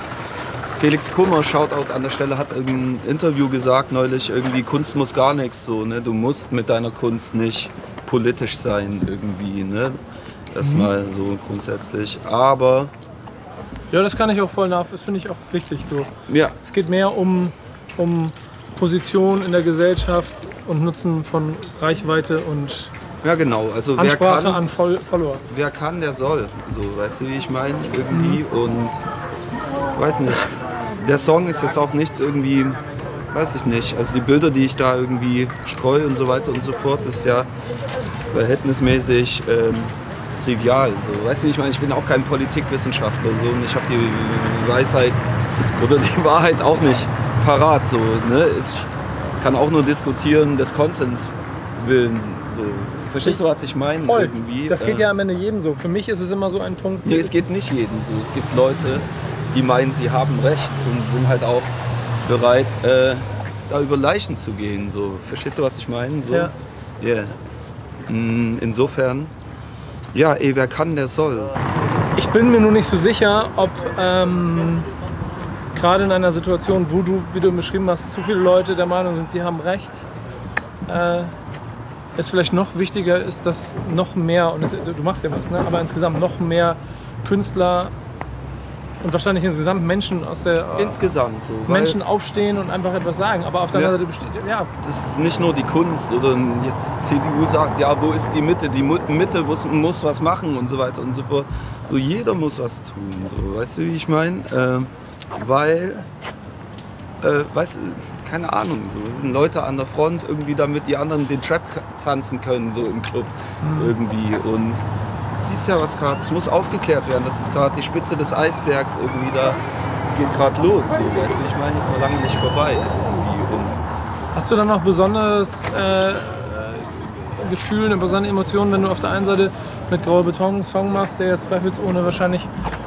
B: Felix Kummer, Shoutout an der Stelle, hat irgendein Interview gesagt neulich, irgendwie Kunst muss gar nichts so. Ne? Du musst mit deiner Kunst nicht politisch sein irgendwie. Ne? Erstmal so grundsätzlich. Aber
C: Ja, das kann ich auch voll nach. Das finde ich auch richtig so.
B: ja,
C: Es geht mehr um, um Position in der Gesellschaft und Nutzen von Reichweite und
B: ja genau. Also wer
C: Ansprache
B: kann,
C: an Fol- Follower.
B: wer kann, der soll. So, weißt du, wie ich meine? Irgendwie. Und weiß nicht. Der Song ist jetzt auch nichts irgendwie, weiß ich nicht. Also die Bilder, die ich da irgendwie streue und so weiter und so fort, ist ja verhältnismäßig ähm, trivial. So. Weißt du, ich meine, ich bin auch kein Politikwissenschaftler so, und ich habe die Weisheit oder die Wahrheit auch nicht parat. So, ne? Ich kann auch nur diskutieren des Contents willen. So. Verstehst du, was ich meine?
C: Voll.
B: Irgendwie?
C: Das geht
B: Äh,
C: ja am Ende jedem so. Für mich ist es immer so ein Punkt.
B: Nee, es geht nicht jedem so. Es gibt Leute, die meinen, sie haben Recht und sind halt auch bereit, äh, da über Leichen zu gehen. So. Verstehst du, was ich meine? So.
C: Ja.
B: Yeah. Mm, Insofern, ja, eh, wer kann, der soll.
C: Ich bin mir nur nicht so sicher, ob ähm, gerade in einer Situation, wo du, wie du beschrieben hast, zu viele Leute der Meinung sind, sie haben Recht, äh, es vielleicht noch wichtiger ist, dass noch mehr, und es, du machst ja was, ne? Aber insgesamt noch mehr Künstler und wahrscheinlich insgesamt Menschen aus der äh,
B: Insgesamt so. weil
C: Menschen aufstehen und einfach etwas sagen. Aber auf der
B: Ja.
C: anderen Seite besteht, ja,
B: Es ist nicht nur die Kunst oder jetzt C D U sagt, ja, wo ist die Mitte? Die Mu- Mitte muss, muss was machen und so weiter und so fort. So, jeder muss was tun, so, weißt du, wie ich meine? Ähm, weil, äh, weißt du, keine Ahnung, so, es sind Leute an der Front irgendwie, damit die anderen den Trap k- tanzen können, so im Club irgendwie. Und du siehst ja, was gerade, es muss aufgeklärt werden, das ist gerade die Spitze des Eisbergs irgendwie da, es geht gerade los, so, weißt du, ich meine, es ist noch lange nicht vorbei irgendwie. Und
C: hast du dann noch besonderes äh, Gefühl, eine besondere Emotion, wenn du auf der einen Seite mit Grauer Beton einen Song machst, der jetzt zweifelsohne wahrscheinlich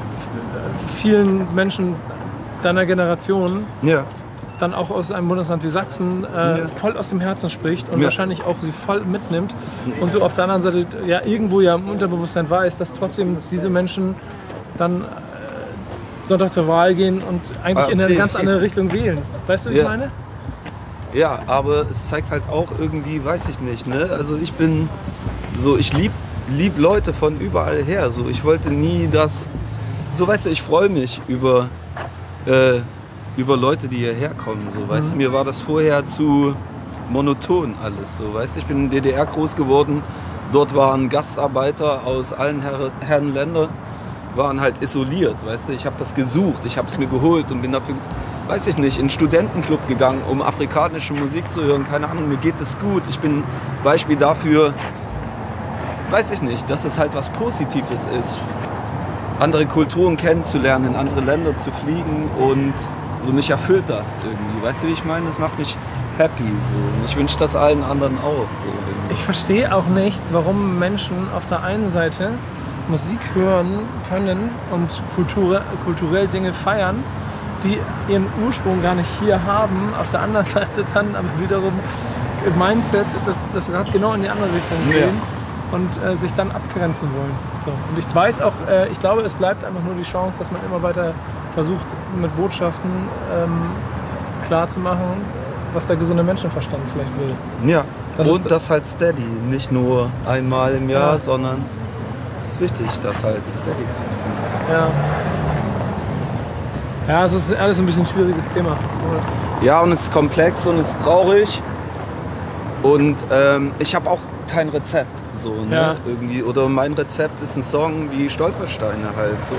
C: vielen Menschen deiner Generation,
B: ja.
C: dann auch aus einem Bundesland wie Sachsen, äh,
B: Ja.
C: voll aus dem Herzen spricht und
B: Ja.
C: wahrscheinlich auch sie voll mitnimmt. Und du auf der anderen Seite ja irgendwo ja im Unterbewusstsein weißt, dass trotzdem diese Menschen dann äh, Sonntag zur Wahl gehen und eigentlich
B: Ah,
C: in eine
B: okay.
C: ganz andere Richtung wählen. Weißt du, wie
B: Ja.
C: ich meine?
B: Ja, aber es zeigt halt auch irgendwie, weiß ich nicht, ne? Also ich bin so, ich lieb, lieb Leute von überall her. So, ich wollte nie das, so weißt du, ich freue mich über, äh, über Leute, die hierher kommen. So, weißt du, mir war das vorher zu monoton alles. So, weißt du, ich bin in der D D R groß geworden. Dort waren Gastarbeiter aus allen Herr, Herren Ländern, waren halt isoliert, weißt du. Ich habe das gesucht, ich habe es mir geholt und bin dafür, weiß ich nicht, in einen Studentenclub gegangen, um afrikanische Musik zu hören. Keine Ahnung, mir geht es gut. Ich bin Beispiel dafür, weiß ich nicht, dass es halt was Positives ist, andere Kulturen kennenzulernen, in andere Länder zu fliegen und so mich erfüllt das irgendwie. Weißt du, wie ich meine? Das macht mich happy so. Und ich wünsche das allen anderen auch so. Irgendwie.
C: Ich verstehe auch nicht, warum Menschen auf der einen Seite Musik hören können und kulturell, kulturell Dinge feiern, die ihren Ursprung gar nicht hier haben. Auf der anderen Seite dann aber wiederum im Mindset das, das Rad genau in die andere Richtung gehen. Ja. Und äh, sich dann abgrenzen wollen. So. Und ich weiß auch, äh, ich glaube, es bleibt einfach nur die Chance, dass man immer weiter versucht, mit Botschaften ähm, klarzumachen, was der gesunde Menschenverstand vielleicht will.
B: Ja,
C: das
B: und das halt steady, nicht nur einmal im Jahr, ja. sondern es ist wichtig, das halt steady zu tun.
C: Ja. Ja, es ist alles ein bisschen ein schwieriges Thema.
B: Ja, und es ist komplex und es ist traurig. Und ähm, ich habe auch kein Rezept, so, ne?
C: Ja.
B: Irgendwie. Oder mein Rezept ist ein Song wie Stolpersteine halt so.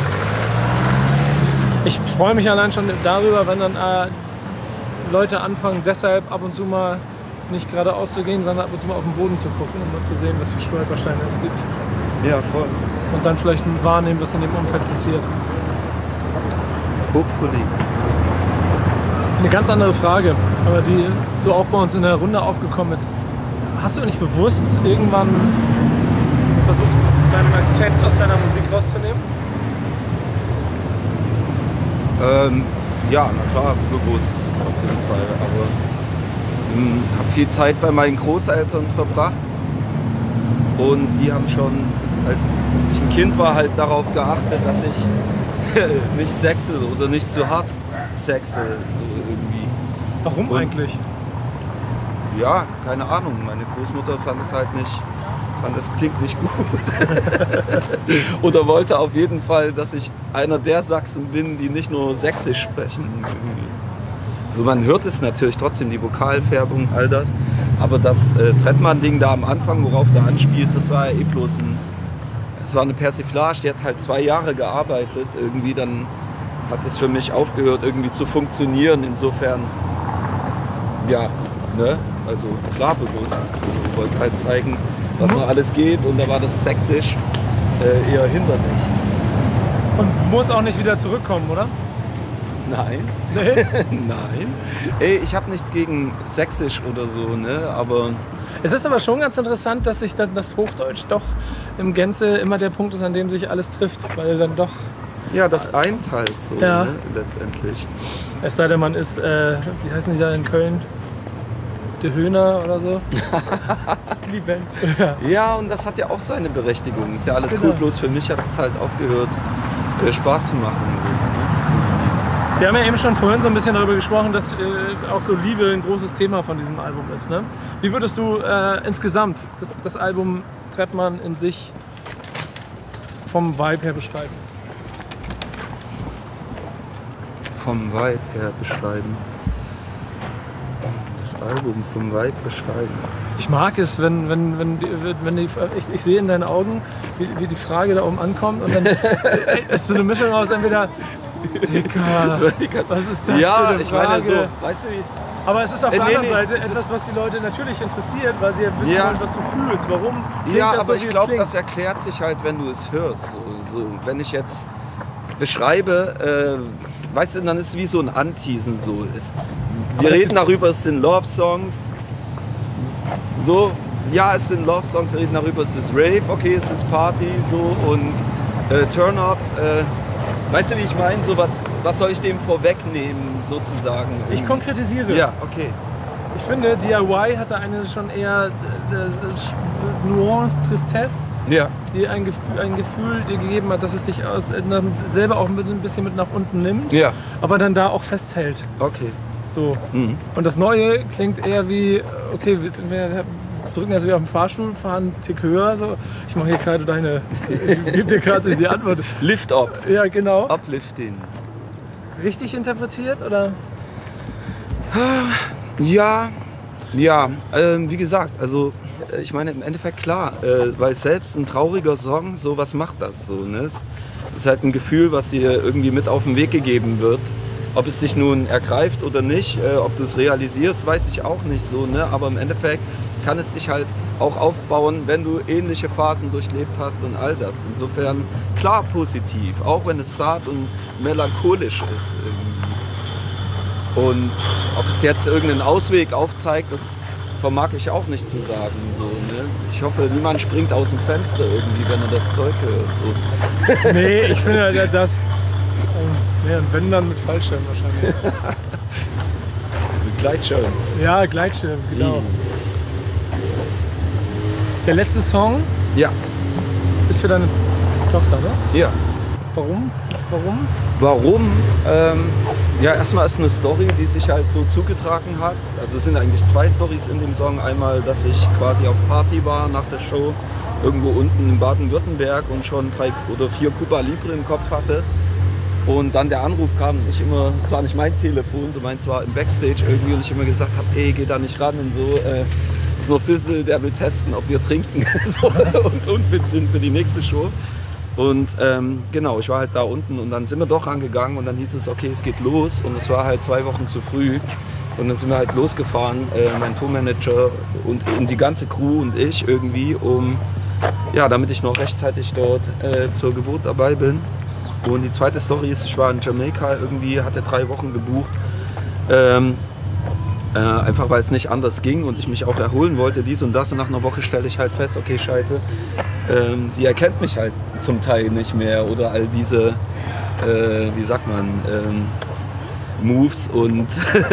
C: Ich freue mich allein schon darüber, wenn dann äh, Leute anfangen, deshalb ab und zu mal nicht geradeaus zu gehen, sondern ab und zu mal auf den Boden zu gucken, um mal zu sehen, was für Stolpersteine es gibt.
B: Ja, voll.
C: Und dann vielleicht wahrnehmen, was in dem Umfeld passiert.
B: Hopefully.
C: Eine ganz andere Frage, aber die so auch bei uns in der Runde aufgekommen ist. Hast du nicht bewusst irgendwann versucht, deinen Akzent aus deiner Musik rauszunehmen?
B: Ähm, ja, na klar, bewusst auf jeden Fall. Aber habe viel Zeit bei meinen Großeltern verbracht und die haben schon, als ich ein Kind war, halt darauf geachtet, dass ich nicht sechsel oder nicht zu hart sechsel, so irgendwie.
C: Warum
B: und,
C: eigentlich?
B: Ja, keine Ahnung. Meine Großmutter fand es halt nicht, fand es klingt nicht gut. Oder wollte auf jeden Fall, dass ich einer der Sachsen bin, die nicht nur Sächsisch sprechen. So, man hört es natürlich trotzdem, die Vokalfärbung, all das. Aber das äh, Trettmann-Ding da am Anfang, worauf du anspielst, das war ja eh bloß ein, es war eine Persiflage, die hat halt zwei Jahre gearbeitet. Irgendwie dann hat es für mich aufgehört, irgendwie zu funktionieren. Insofern, ja, ne? Also klar bewusst. Ich wollte halt zeigen, was noch alles geht und da war das Sächsisch äh, eher hinderlich.
C: Und muss auch nicht wieder zurückkommen, oder?
B: Nein.
C: Nee?
B: Nein. Ey, ich habe nichts gegen Sächsisch oder so, ne? Aber
C: es ist aber schon ganz interessant, dass sich das, das Hochdeutsch doch im Gänze immer der Punkt ist, an dem sich alles trifft, weil dann doch...
B: Ja, das eint halt so,
C: ja.
B: ne? Letztendlich.
C: Es sei denn, man ist, äh, wie heißen die da in Köln? De Höhner oder so.
B: Die Band. Ja. Ja, und das hat ja auch seine Berechtigung. Ist ja alles genau. Cool, bloß für mich hat es halt aufgehört, äh, Spaß zu machen. So, ne?
C: Wir haben ja eben schon vorhin so ein bisschen darüber gesprochen, dass äh, auch so Liebe ein großes Thema von diesem Album ist. Ne? Wie würdest du äh, insgesamt das, das Album Trettmann in sich vom Vibe her beschreiben?
B: Vom Vibe her beschreiben? Album vom Vibe beschreiben.
C: Ich mag es, wenn, wenn, wenn, die, wenn die, ich, ich sehe in deinen Augen, wie, wie die Frage da oben ankommt und dann ist so eine Mischung aus entweder Dicker, was ist das
B: ja,
C: für eine
B: ich
C: Frage?
B: meine so, weißt du wie?
C: Aber es ist auf
B: äh,
C: der
B: nee,
C: anderen
B: nee,
C: Seite etwas, was die Leute natürlich interessiert, weil sie ja wissen
B: ja.
C: wollen, was du fühlst. Warum klingt
B: ja,
C: das
B: aber
C: so, wie
B: ich glaube,
C: es
B: das erklärt sich halt, wenn du es hörst. So, so. Wenn ich jetzt beschreibe, äh, weißt du, dann ist es wie so ein Anteasen. So. Es, wir reden darüber, es sind Love-Songs. So, ja, es sind Love-Songs, wir reden darüber, es ist Rave, okay, es ist Party, so und äh, Turn-Up. Äh, weißt du, wie ich meine? So, was, was soll ich dem vorwegnehmen, sozusagen?
C: Ich konkretisiere.
B: Ja, okay.
C: Ich finde, D I Y hatte eine schon eher äh, Nuance, Tristesse,
B: ja.
C: die ein Gefühl, ein Gefühl dir gegeben hat, dass es dich aus, äh, selber auch mit, ein bisschen mit nach unten nimmt,
B: ja.
C: aber dann da auch festhält.
B: Okay.
C: So. Mhm. Und das Neue klingt eher wie, okay, wir, wir drücken jetzt wieder auf den Fahrstuhl, fahren einen Tick höher. So. Ich mache hier gerade deine, ich gebe dir gerade die Antwort.
B: Lift up.
C: Ja, genau.
B: Uplifting.
C: Richtig interpretiert, oder?
B: Ja, ja, ähm, wie gesagt, also ich meine im Endeffekt klar, äh, weil selbst ein trauriger Song, so was macht das so, ne? Es ist halt ein Gefühl, was dir irgendwie mit auf den Weg gegeben wird. Ob es dich nun ergreift oder nicht, äh, ob du es realisierst, weiß ich auch nicht so, ne? Aber im Endeffekt kann es dich halt auch aufbauen, wenn du ähnliche Phasen durchlebt hast und all das. Insofern klar positiv, auch wenn es zart und melancholisch ist irgendwie. Und ob es jetzt irgendeinen Ausweg aufzeigt, das vermag ich auch nicht zu sagen. So, ne? Ich hoffe, niemand springt aus dem Fenster irgendwie, wenn er das Zeug hört. So.
C: Nee, ich finde ja, das. Ähm, ja, wenn dann mit Fallschirm wahrscheinlich.
B: Mit Gleitschirm.
C: Ja, Gleitschirm, genau. Der letzte Song
B: Ja.
C: ist für deine Tochter, oder?
B: Ja.
C: Warum? Warum?
B: Warum? Ähm, ja, erstmal ist eine Story, die sich halt so zugetragen hat. Also es sind eigentlich zwei Storys in dem Song. Einmal, dass ich quasi auf Party war nach der Show, irgendwo unten in Baden-Württemberg und schon drei oder vier Cuba Libre im Kopf hatte. Und dann der Anruf kam, ich immer, es war nicht mein Telefon, so meins war im Backstage irgendwie und ich immer gesagt habe, hey, geh da nicht ran und so. Äh, ist nur Fissel, der will testen, ob wir trinken so, und unfit sind für die nächste Show. Und ähm, genau, ich war halt da unten und dann sind wir doch rangegangen und dann hieß es, okay, es geht los und es war halt zwei Wochen zu früh. Und dann sind wir halt losgefahren, äh, mein Tourmanager und, und die ganze Crew und ich irgendwie, um, ja, damit ich noch rechtzeitig dort äh, zur Geburt dabei bin. Und die zweite Story ist, ich war in Jamaika irgendwie, hatte drei Wochen gebucht. Ähm, Äh, einfach weil es nicht anders ging und ich mich auch erholen wollte, dies und das. Und nach einer Woche stelle ich halt fest, okay, scheiße, ähm, sie erkennt mich halt zum Teil nicht mehr. Oder all diese, äh, wie sagt man, ähm, Moves und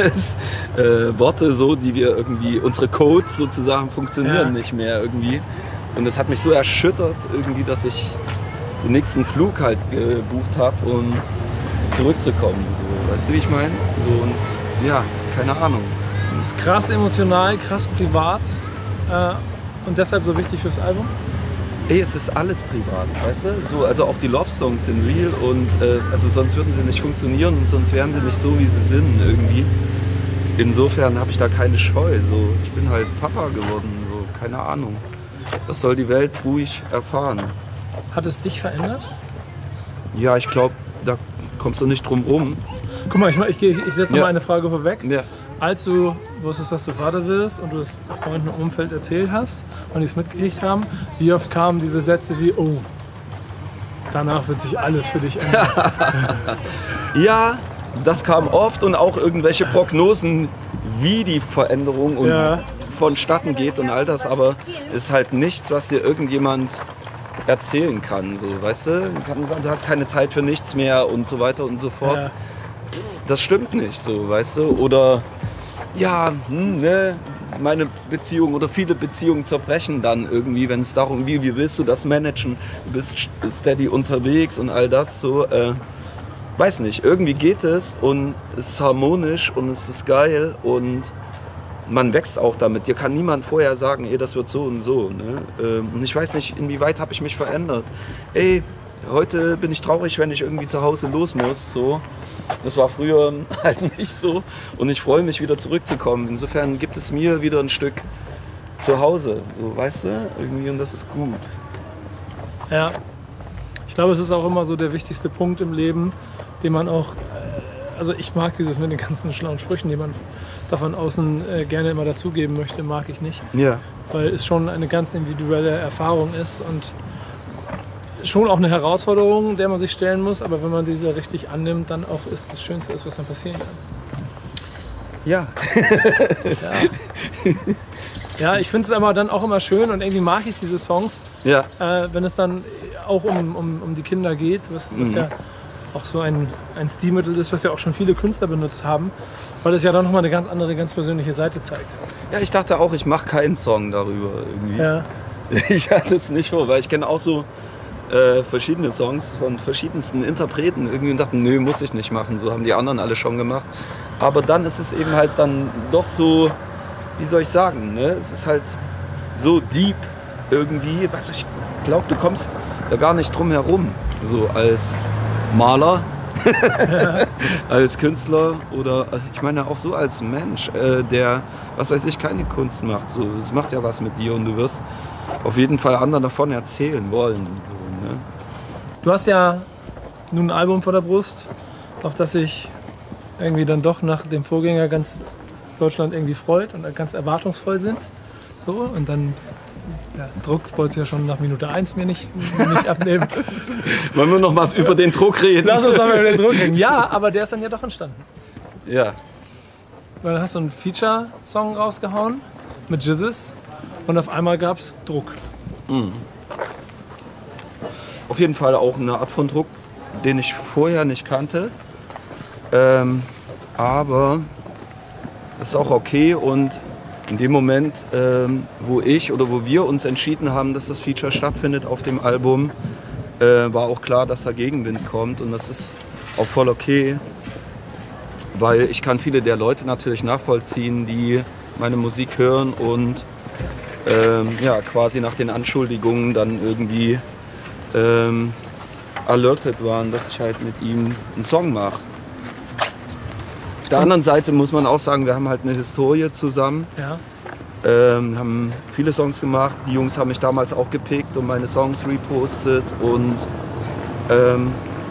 B: äh, Worte, so, die wir irgendwie, unsere Codes sozusagen funktionieren ja. nicht mehr irgendwie. Und das hat mich so erschüttert irgendwie, dass ich den nächsten Flug halt gebucht habe, um zurückzukommen. So, weißt du, wie ich meine? So, und, ja, keine Ahnung.
C: Das ist krass emotional, krass privat äh, und deshalb so wichtig fürs Album?
B: Ey, es ist alles privat, weißt du? So, also auch die Love-Songs sind real und äh, also sonst würden sie nicht funktionieren und sonst wären sie nicht so, wie sie sind irgendwie. Insofern habe ich da keine Scheu. So. Ich bin halt Papa geworden, so, keine Ahnung. Das soll die Welt ruhig erfahren.
C: Hat es dich verändert?
B: Ja, ich glaube, da kommst du nicht drum rum.
C: Guck mal, ich, ich, ich setze noch
B: Ja.
C: mal eine Frage vorweg.
B: Ja.
C: Als du wusstest, dass du Vater wirst und du es Freunden im Umfeld erzählt hast und die es mitgekriegt haben, wie oft kamen diese Sätze wie, oh, danach wird sich alles für dich ändern?
B: Ja, das kam oft und auch irgendwelche Prognosen, wie die Veränderung und
C: Ja.
B: vonstatten geht und all das, aber es ist halt nichts, was dir irgendjemand erzählen kann, so, weißt du? Du kannst sagen, du hast keine Zeit für nichts mehr und so weiter und so fort.
C: Ja.
B: Das stimmt nicht, so, weißt du? Oder ja, hm, ne, meine Beziehung oder viele Beziehungen zerbrechen dann irgendwie, wenn es darum geht, wie willst du das managen? Du bist steady unterwegs und all das so. Äh, weiß nicht, irgendwie geht es und es ist harmonisch und es ist geil und man wächst auch damit. Dir kann niemand vorher sagen, ey, das wird so und so. Ne? Ähm, und ich weiß nicht, inwieweit habe ich mich verändert. Ey, heute bin ich traurig, wenn ich irgendwie zu Hause los muss. So. Das war früher halt nicht so und ich freue mich, wieder zurückzukommen. Insofern gibt es mir wieder ein Stück zu Hause, so, weißt du, irgendwie, und das ist gut.
C: Ja, ich glaube, es ist auch immer so der wichtigste Punkt im Leben, den man auch, äh, also ich mag dieses mit den ganzen schlauen Sprüchen, die man davon außen äh, gerne immer dazugeben möchte, mag ich nicht,
B: Ja,
C: weil es schon eine ganz individuelle Erfahrung ist und schon auch eine Herausforderung, der man sich stellen muss, aber wenn man diese richtig annimmt, dann auch ist das Schönste, ist, was dann passieren kann.
B: ja.
C: Ja, ja, ich finde es aber dann auch immer schön und irgendwie mag ich diese Songs,
B: Ja,
C: äh, wenn es dann auch um, um, um die Kinder geht, was, was
B: Mhm.
C: ja auch so ein, ein Stilmittel ist, was ja auch schon viele Künstler benutzt haben, weil es ja dann nochmal eine ganz andere, ganz persönliche Seite zeigt.
B: ja, ich dachte auch, ich mache keinen Song darüber irgendwie.
C: Ja,
B: Ich hatte es nicht vor, weil ich kenne auch so äh, verschiedene Songs von verschiedensten Interpreten irgendwie und dachte, nö, muss ich nicht machen, so haben die anderen alle schon gemacht. Aber dann ist es eben halt dann doch so, wie soll ich sagen, ne? Es ist halt so deep irgendwie, also ich glaube, du kommst da gar nicht drum herum, so als Maler, als Künstler oder ich meine auch so als Mensch, äh, der, was weiß ich, keine Kunst macht. So, es macht ja was mit dir und du wirst auf jeden Fall anderen davon erzählen wollen. So, ne?
C: du hast ja nun ein Album vor der Brust, auf das sich irgendwie dann doch nach dem Vorgänger ganz Deutschland irgendwie freut und ganz erwartungsvoll sind. So, und dann ja, Druck wollte ja schon nach Minute eins mir nicht, nicht abnehmen.
B: Wollen wir noch mal über den Druck reden?
C: Lass uns mal über den Druck reden. Ja, aber der ist dann ja doch entstanden.
B: Ja.
C: weil dann hast du einen Feature-Song rausgehauen mit Jizzes und auf einmal gab es Druck.
B: Mhm. Auf jeden Fall auch eine Art von Druck, den ich vorher nicht kannte. Ähm, aber das ist auch okay und in dem Moment, ähm, wo ich oder wo wir uns entschieden haben, dass das Feature stattfindet auf dem Album, äh, war auch klar, dass da Gegenwind kommt und das ist auch voll okay, weil ich kann viele der Leute natürlich nachvollziehen, die meine Musik hören und ähm, ja, quasi nach den Anschuldigungen dann irgendwie ähm, alerted waren, dass ich halt mit ihm einen Song mache. Auf der anderen Seite muss man auch sagen, wir haben halt eine Historie zusammen.
C: Ja.
B: Ähm, haben viele Songs gemacht. Die Jungs haben mich damals auch gepickt und meine Songs repostet und ähm,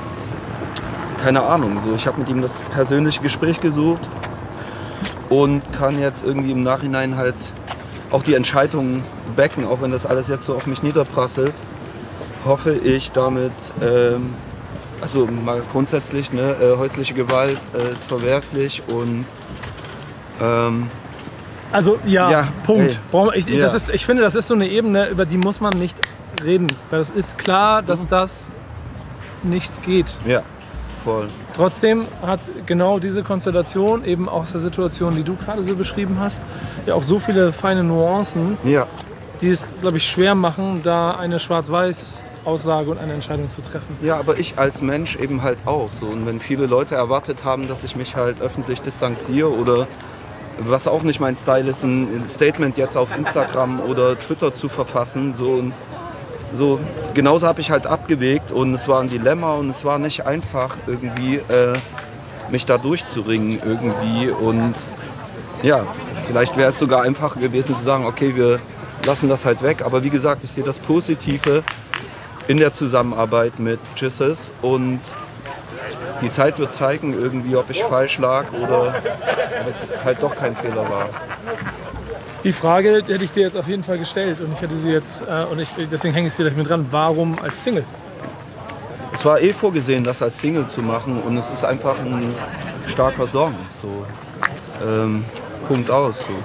B: keine Ahnung. So, ich habe mit ihm das persönliche Gespräch gesucht und kann jetzt irgendwie im Nachhinein halt auch die Entscheidung backen, auch wenn das alles jetzt so auf mich niederprasselt. Hoffe ich damit, ähm, also mal grundsätzlich, ne, äh, häusliche Gewalt äh, ist verwerflich und ähm,
C: also ja,
B: ja
C: Punkt.
B: Ey,
C: ich,
B: ja.
C: das ist, ich finde, das ist so eine Ebene, über die muss man nicht reden. Weil es ist klar, dass das nicht geht.
B: Ja, voll.
C: Trotzdem hat genau diese Konstellation, eben aus der Situation, die du gerade so beschrieben hast, ja auch so viele feine Nuancen,
B: Ja.
C: die es, glaube ich, schwer machen, da eine Schwarz-Weiß-Aussage und eine Entscheidung zu treffen.
B: Ja, aber ich als Mensch eben halt auch so. Und wenn viele Leute erwartet haben, dass ich mich halt öffentlich distanziere oder was auch nicht mein Style ist, ein Statement jetzt auf Instagram oder Twitter zu verfassen, so, und so genauso habe ich halt abgewegt und es war ein Dilemma und es war nicht einfach irgendwie äh, mich da durchzuringen irgendwie und ja, vielleicht wäre es sogar einfacher gewesen zu sagen, okay, wir lassen das halt weg, aber wie gesagt, ich sehe das Positive in der Zusammenarbeit mit Jizzes und die Zeit wird zeigen irgendwie, ob ich falsch lag oder ob es halt doch kein Fehler war.
C: Die Frage hätte ich dir jetzt auf jeden Fall gestellt und ich hätte sie jetzt, äh, und ich, deswegen hänge ich sie gleich mit dran, warum als Single?
B: Es war eh vorgesehen, das als Single zu machen und es ist einfach ein starker Song, so ähm, Punkt aus. So.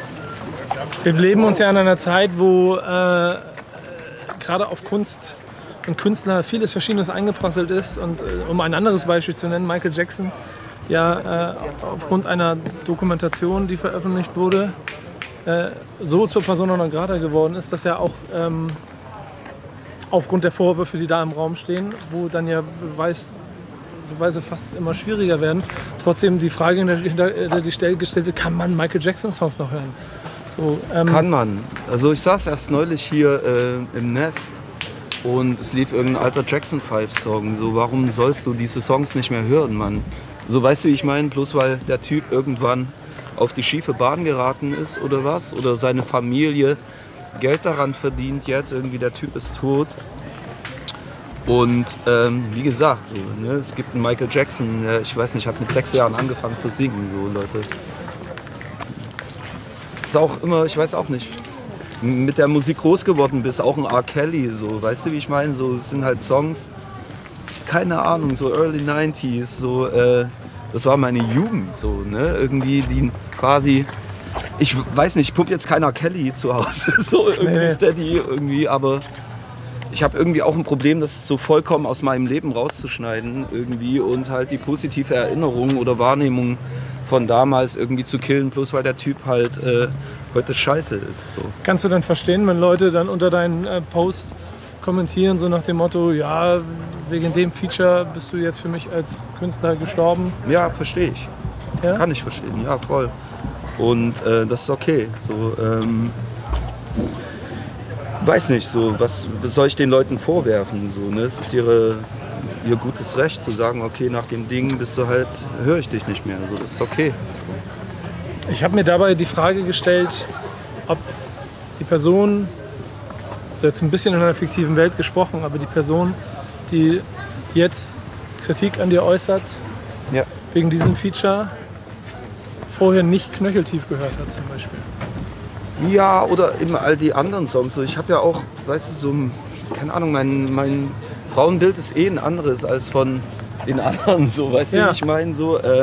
C: Wir leben uns ja in einer Zeit, wo äh, gerade auf Kunst und Künstler vieles Verschiedenes eingeprasselt ist und äh, um ein anderes Beispiel zu nennen, Michael Jackson, ja äh, aufgrund einer Dokumentation, die veröffentlicht wurde, äh, so zur Persona non grata geworden ist, dass er auch ähm, aufgrund der Vorwürfe, die da im Raum stehen, wo dann ja Beweis, Beweise fast immer schwieriger werden, trotzdem die Frage, die gestellt wird, kann man Michael Jackson Songs noch hören? So, ähm,
B: Kann man. Also ich saß erst neulich hier äh, im Nest und es lief irgendein alter Jackson five Song. So, warum sollst du diese Songs nicht mehr hören, Mann? So, weißt du, wie ich meine? Bloß weil der Typ irgendwann auf die schiefe Bahn geraten ist oder was? Oder seine Familie Geld daran verdient jetzt, irgendwie der Typ ist tot. Und ähm, wie gesagt, so, ne, es gibt einen Michael Jackson, der, ich weiß nicht, hat mit sechs Jahren angefangen zu singen, so Leute. Ist auch immer, ich weiß auch nicht, mit der Musik groß geworden bist, auch ein R. Kelly, so, weißt du, wie ich meine? So, es sind halt Songs, keine Ahnung, so Early neunziger, so, äh, das war meine Jugend, so, ne, irgendwie, die quasi, ich weiß nicht, ich pump jetzt kein R. Kelly zu Hause, so, irgendwie
C: Nee.
B: steady, irgendwie, aber ich habe irgendwie auch ein Problem, das so vollkommen aus meinem Leben rauszuschneiden, irgendwie, und halt die positive Erinnerung oder Wahrnehmung von damals irgendwie zu killen, bloß weil der Typ halt äh, heute scheiße ist, so.
C: Kannst du dann verstehen, wenn Leute dann unter deinen äh, Posts kommentieren, so nach dem Motto, ja, wegen dem Feature bist du jetzt für mich als Künstler gestorben?
B: Ja, verstehe ich.
C: Ja?
B: Kann ich verstehen, ja, voll. Und äh, das ist okay. So, ähm, weiß nicht, so, was, was soll ich den Leuten vorwerfen? So, ne? Es ist ihre, ihr gutes Recht zu sagen, okay, nach dem Ding bist du halt, höre ich dich nicht mehr. So, das ist okay.
C: Ich habe mir dabei die Frage gestellt, ob die Person, so jetzt ein bisschen in einer fiktiven Welt gesprochen, aber die Person, die jetzt Kritik an dir äußert,
B: Ja.
C: wegen diesem Feature, vorher nicht knöcheltief gehört hat zum Beispiel.
B: Ja, oder eben all die anderen Songs. So, ich habe ja auch, weißt du, so, keine Ahnung, mein, mein Frauenbild ist eh ein anderes als von den anderen. So, weißt
C: Ja.
B: du, wie ich meine? So, äh,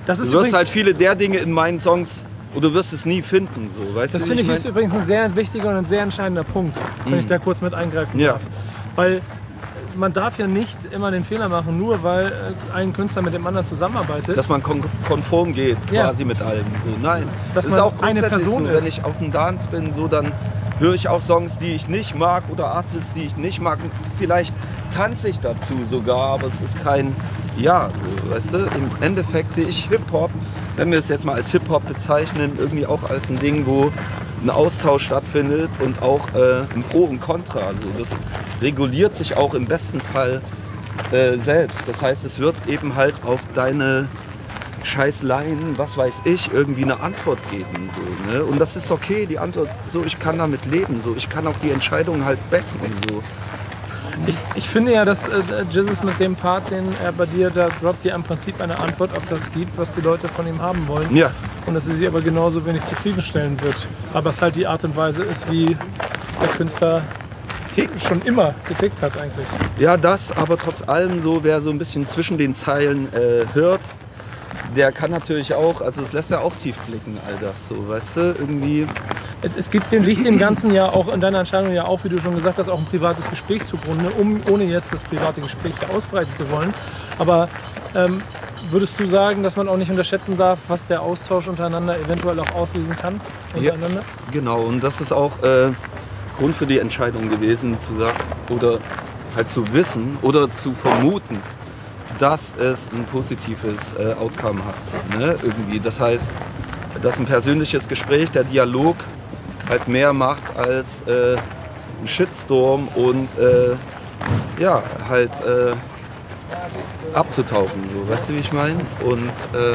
C: Das ist
B: du wirst
C: übrigens,
B: halt viele der Dinge in meinen Songs, und du wirst es nie finden. So, weißt
C: das
B: du,
C: finde ich
B: mein?
C: ist übrigens ein sehr wichtiger und ein sehr entscheidender Punkt, wenn
B: Mhm.
C: ich da kurz mit eingreifen
B: Ja.
C: darf. Weil man darf ja nicht immer den Fehler machen, nur weil äh, ein Künstler mit dem anderen zusammenarbeitet.
B: Dass man kon konform geht,
C: Ja.
B: quasi mit allem. So, nein,
C: Dass
B: das ist
C: man
B: auch
C: eine
B: grundsätzlich
C: Person
B: so,
C: ist.
B: wenn ich auf dem Dance bin, so, dann höre ich auch Songs, die ich nicht mag oder Artists, die ich nicht mag. Vielleicht tanze ich dazu sogar, aber es ist kein Ja, so, weißt du. Im Endeffekt sehe ich Hip-Hop, wenn wir es jetzt mal als Hip-Hop bezeichnen, irgendwie auch als ein Ding, wo ein Austausch stattfindet und auch äh, ein Pro und Contra. Also das reguliert sich auch im besten Fall äh, selbst. Das heißt, es wird eben halt auf deine Scheißleien, was weiß ich, irgendwie eine Antwort geben. So, ne? Und das ist okay, die Antwort, so, ich kann damit leben, so, ich kann auch die Entscheidung halt backen und so.
C: Ich, ich finde ja, dass äh, Jesus mit dem Part, den er bei dir da droppt, dir im Prinzip eine Antwort auf das gibt, was die Leute von ihm haben wollen.
B: Ja.
C: Und dass sie sie aber genauso wenig zufriedenstellen wird. Aber es halt die Art und Weise ist, wie der Künstler schon immer getickt hat eigentlich.
B: Ja, das, aber trotz allem so, wer so ein bisschen zwischen den Zeilen äh, hört, der kann natürlich auch, also es lässt ja auch tief blicken, all das so, weißt du, irgendwie.
C: Es, es gibt dem Licht im Ganzen ja auch in deiner Entscheidung ja auch, wie du schon gesagt hast, auch ein privates Gespräch zugrunde, um, ohne jetzt das private Gespräch hier ausbreiten zu wollen. Aber ähm, würdest du sagen, dass man auch nicht unterschätzen darf, was der Austausch untereinander eventuell auch auslösen kann? Untereinander?
B: Ja, genau, und das ist auch äh, Grund für die Entscheidung gewesen, zu sagen, oder halt zu wissen oder zu vermuten, dass es ein positives äh, Outcome hat. Ne? Irgendwie. Das heißt, dass ein persönliches Gespräch, der Dialog halt mehr macht als äh, ein Shitstorm und äh, ja, halt äh, abzutauchen, so, weißt du, wie ich meine? Und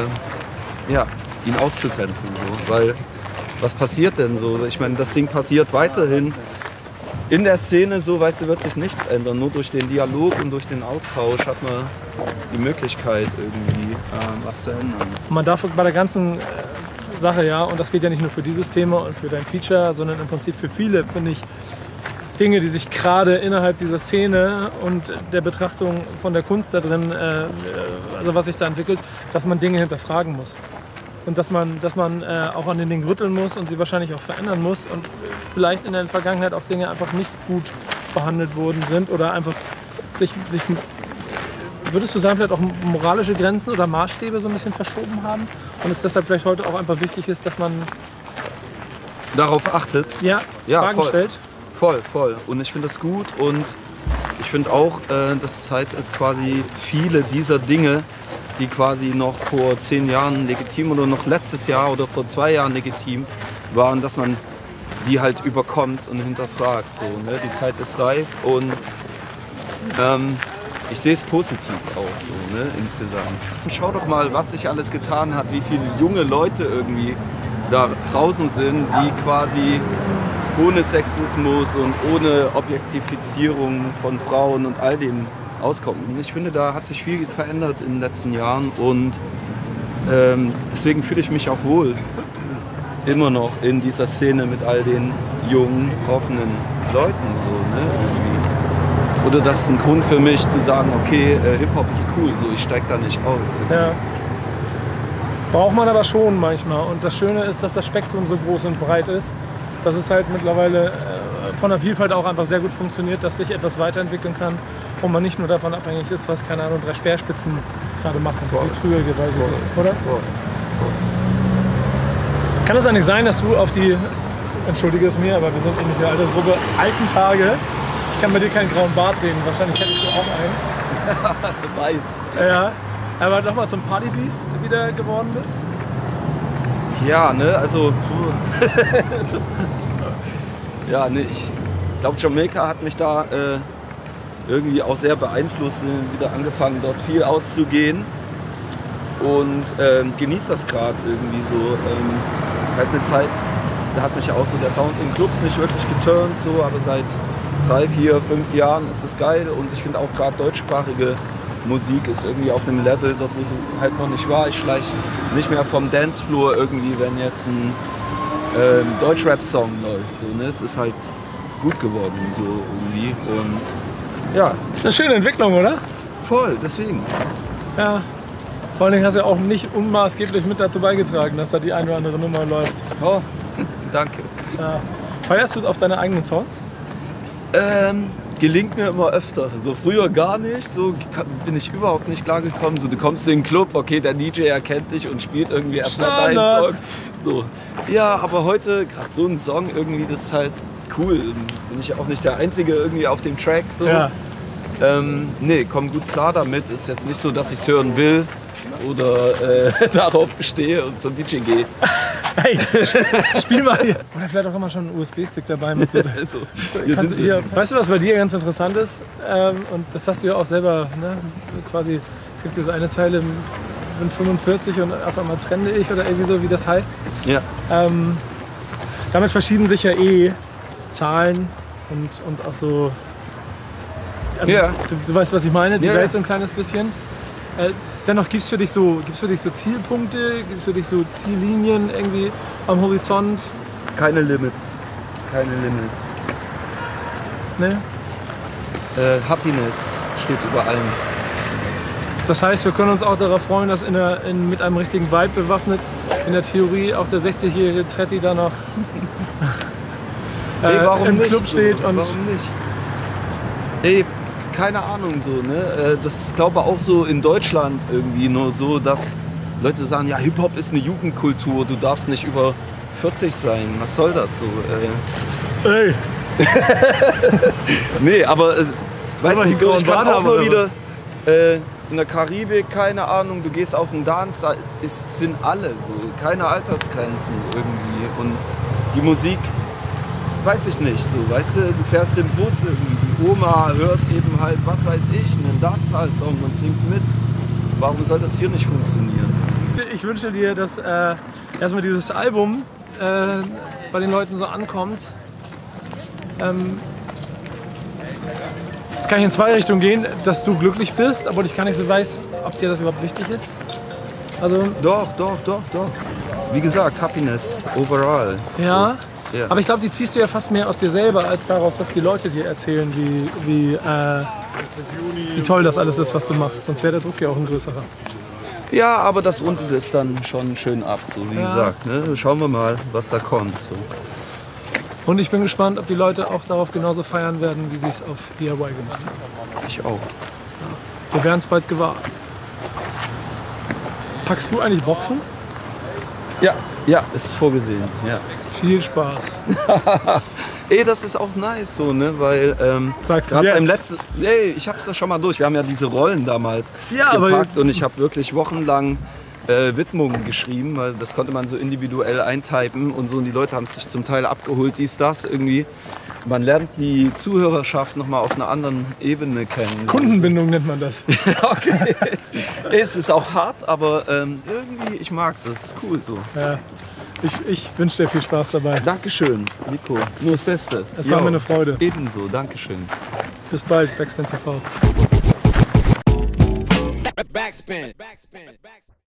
B: äh, ja, ihn auszugrenzen, so, weil was passiert denn so? Ich meine, das Ding passiert weiterhin in der Szene, so, weißt du, wird sich nichts ändern. Nur durch den Dialog und durch den Austausch hat man die Möglichkeit, irgendwie äh, was zu ändern.
C: Man darf bei der ganzen äh, Sache, ja, und das geht ja nicht nur für dieses Thema und für dein Feature, sondern im Prinzip für viele, finde ich, Dinge, die sich gerade innerhalb dieser Szene und der Betrachtung von der Kunst da drin, äh, also was sich da entwickelt, dass man Dinge hinterfragen muss. Und dass man, dass man äh, auch an den Dingen rütteln muss und sie wahrscheinlich auch verändern muss und vielleicht in der Vergangenheit auch Dinge einfach nicht gut behandelt worden sind oder einfach sich, sich würdest du sagen, vielleicht auch moralische Grenzen oder Maßstäbe so ein bisschen verschoben haben und es deshalb vielleicht heute auch einfach wichtig ist, dass man
B: darauf achtet.
C: Ja,
B: ja
C: Fragen
B: voll,
C: stellt.
B: Voll, voll. Und ich finde das gut und ich finde auch, äh, dass Zeit ist, quasi viele dieser Dinge, die quasi noch vor zehn Jahren legitim oder noch letztes Jahr oder vor zwei Jahren legitim waren, dass man die halt überkommt und hinterfragt. So, ne? Die Zeit ist reif und ähm, ich sehe es positiv auch so, ne? Insgesamt. Schau doch mal, was sich alles getan hat, wie viele junge Leute irgendwie da draußen sind, die quasi ohne Sexismus und ohne Objektifizierung von Frauen und all dem auskommen. Und ich finde, da hat sich viel verändert in den letzten Jahren und ähm, deswegen fühle ich mich auch wohl immer noch in dieser Szene mit all den jungen, offenen Leuten. So, ne? Irgendwie. Oder das ist ein Grund für mich zu sagen, okay, äh, Hip-Hop ist cool, so, ich steige da nicht aus. Irgendwie.
C: Ja. Braucht man aber schon manchmal. Und das Schöne ist, dass das Spektrum so groß und breit ist, dass es halt mittlerweile äh, von der Vielfalt auch einfach sehr gut funktioniert, dass sich etwas weiterentwickeln kann und man nicht nur davon abhängig ist, was, keine Ahnung, drei Speerspitzen gerade machen, wie es früher gewesen ist, oder?
B: Voll.
C: Kann es eigentlich sein, dass du auf die, entschuldige es mir, aber wir sind ähnliche Altersgruppe, alten Tage, ich kann bei dir keinen grauen Bart sehen, wahrscheinlich hättest du auch einen.
B: Weiß.
C: Ja, aber nochmal zum Partybeast wieder geworden bist?
B: Ja, ne, also. ja, ne, ich glaube, Jamaika hat mich da äh, irgendwie auch sehr beeinflusst, wieder angefangen, dort viel auszugehen und ähm, genießt das gerade irgendwie so. Ähm, halt eine Zeit, da hat mich auch so der Sound in Clubs nicht wirklich geturnt, so, aber seit drei, vier, fünf Jahren ist es geil und ich finde auch gerade deutschsprachige Musik ist irgendwie auf einem Level, dort wo sie halt noch nicht war. Ich schleiche nicht mehr vom Dancefloor irgendwie, wenn jetzt ein ähm, Deutsch-Rap-Song läuft. So, ne? Es ist halt gut geworden so irgendwie und ja.
C: Ist eine schöne Entwicklung, oder?
B: Voll, deswegen.
C: Ja. Vor allen Dingen hast du ja auch nicht unmaßgeblich mit dazu beigetragen, dass da die eine oder andere Nummer läuft.
B: Oh, danke.
C: Ja. Feierst du auf deine eigenen Songs?
B: Ähm, gelingt mir immer öfter. So früher gar nicht, so bin ich überhaupt nicht klargekommen. So, du kommst in den Club, okay, der D J erkennt dich und spielt irgendwie erstmal deinen Song. So. Ja, aber heute, gerade so ein Song irgendwie, das ist halt cool. Bin ich auch nicht der Einzige irgendwie auf dem Track. So.
C: Ja.
B: Ähm, nee, komm gut klar damit. Ist jetzt nicht so, dass ich es hören will oder äh, darauf bestehe und zum D J gehe.
C: Hey, spiel mal hier. Oder vielleicht auch immer schon einen U S B-Stick dabei. Mit so,
B: also, hier
C: kannst
B: sind
C: du hier, weißt du, was bei dir ganz interessant ist? Ähm, und das hast du ja auch selber, ne? Quasi, es gibt diese eine Zeile, ich bin fünfundvierzig und auf einmal trenne ich oder irgendwie so, wie das heißt.
B: Ja.
C: Ähm, damit verschieben sich ja eh Zahlen und, und auch so. Also,
B: Ja.
C: du, du weißt, was ich meine, die
B: Ja,
C: Welt
B: ja.
C: so ein kleines bisschen. Äh, dennoch gibt es für dich so, gibt's für dich so Zielpunkte, gibt es für dich so Ziellinien irgendwie am Horizont?
B: Keine Limits. Keine Limits.
C: Ne?
B: Äh, Happiness steht über allem.
C: Das heißt, wir können uns auch darauf freuen, dass in der, in, mit einem richtigen Vibe bewaffnet in der Theorie auch der sechzigjährige Tretti da noch
B: Ey, warum
C: im
B: nicht
C: Club
B: so?
C: steht und
B: Warum nicht? Ey, keine Ahnung so, ne? Das ist, glaube ich, auch so in Deutschland irgendwie nur so, dass Leute sagen, ja, Hip-Hop ist eine Jugendkultur, du darfst nicht über vierzig sein. Was soll das so? Äh,
C: ey,
B: nee, aber äh, weiß
C: Aber
B: nicht
C: die
B: so, ich
C: grauen
B: kann
C: Bart
B: auch
C: haben,
B: nur
C: oder
B: wieder äh, in der Karibik, keine Ahnung, du gehst auf einen Dance, da ist, sind alle so, keine Altersgrenzen irgendwie und die Musik, weiß ich nicht, so, weißt du, du fährst im Bus irgendwie, die Oma hört eben halt, was weiß ich, einen Dancehall-Song und singt mit. Warum soll das hier nicht funktionieren?
C: ich wünsche dir, dass äh, erstmal dieses Album äh, bei den Leuten so ankommt. Ähm, jetzt kann ich in zwei Richtungen gehen, dass du glücklich bist, aber ich gar nicht so weiß, ob dir das überhaupt wichtig ist. Also,
B: Doch, doch, doch, doch. Wie gesagt, Happiness overall.
C: ja.
B: So, ja.
C: Aber ich glaube, die ziehst du ja fast mehr aus dir selber, als daraus, dass die Leute dir erzählen, wie, wie, äh, wie toll das alles ist, was du machst. Sonst wäre der Druck ja auch ein größerer.
B: Ja, aber das rundet es dann schon schön ab, so wie
C: Ja.
B: gesagt. Ne? Schauen wir mal, was da kommt. So.
C: Und ich bin gespannt, ob die Leute auch darauf genauso feiern werden, wie sie es auf D I Y gemacht haben.
B: Ich auch.
C: Wir werden es bald gewahr. Packst du eigentlich Boxen?
B: Ja, ja, ist vorgesehen. Ja.
C: Viel Spaß.
B: Ey, das ist auch nice so, ne? Weil ähm,
C: Sagst du
B: gerade beim
C: jetzt?
B: letzten, ey, ich hab's da schon mal durch. Wir haben ja diese Rollen damals
C: Ja, aber-
B: gepackt und ich habe wirklich wochenlang äh, Widmungen geschrieben, weil das konnte man so individuell eintypen und so und die Leute haben es sich zum Teil abgeholt, dies, das irgendwie. Man lernt die Zuhörerschaft nochmal auf einer anderen Ebene kennen.
C: Kundenbindung nennt man das.
B: Okay. Es ist auch hart, aber ähm, irgendwie, ich mag's, das ist cool so.
C: Ja. Ich, ich wünsche dir viel Spaß dabei.
B: Dankeschön, Nico. Nur das Beste.
C: Es war
B: Jo.
C: mir eine Freude.
B: Ebenso, Dankeschön.
C: Bis bald, Backspin T V.
D: Backspin. Backspin. Backspin.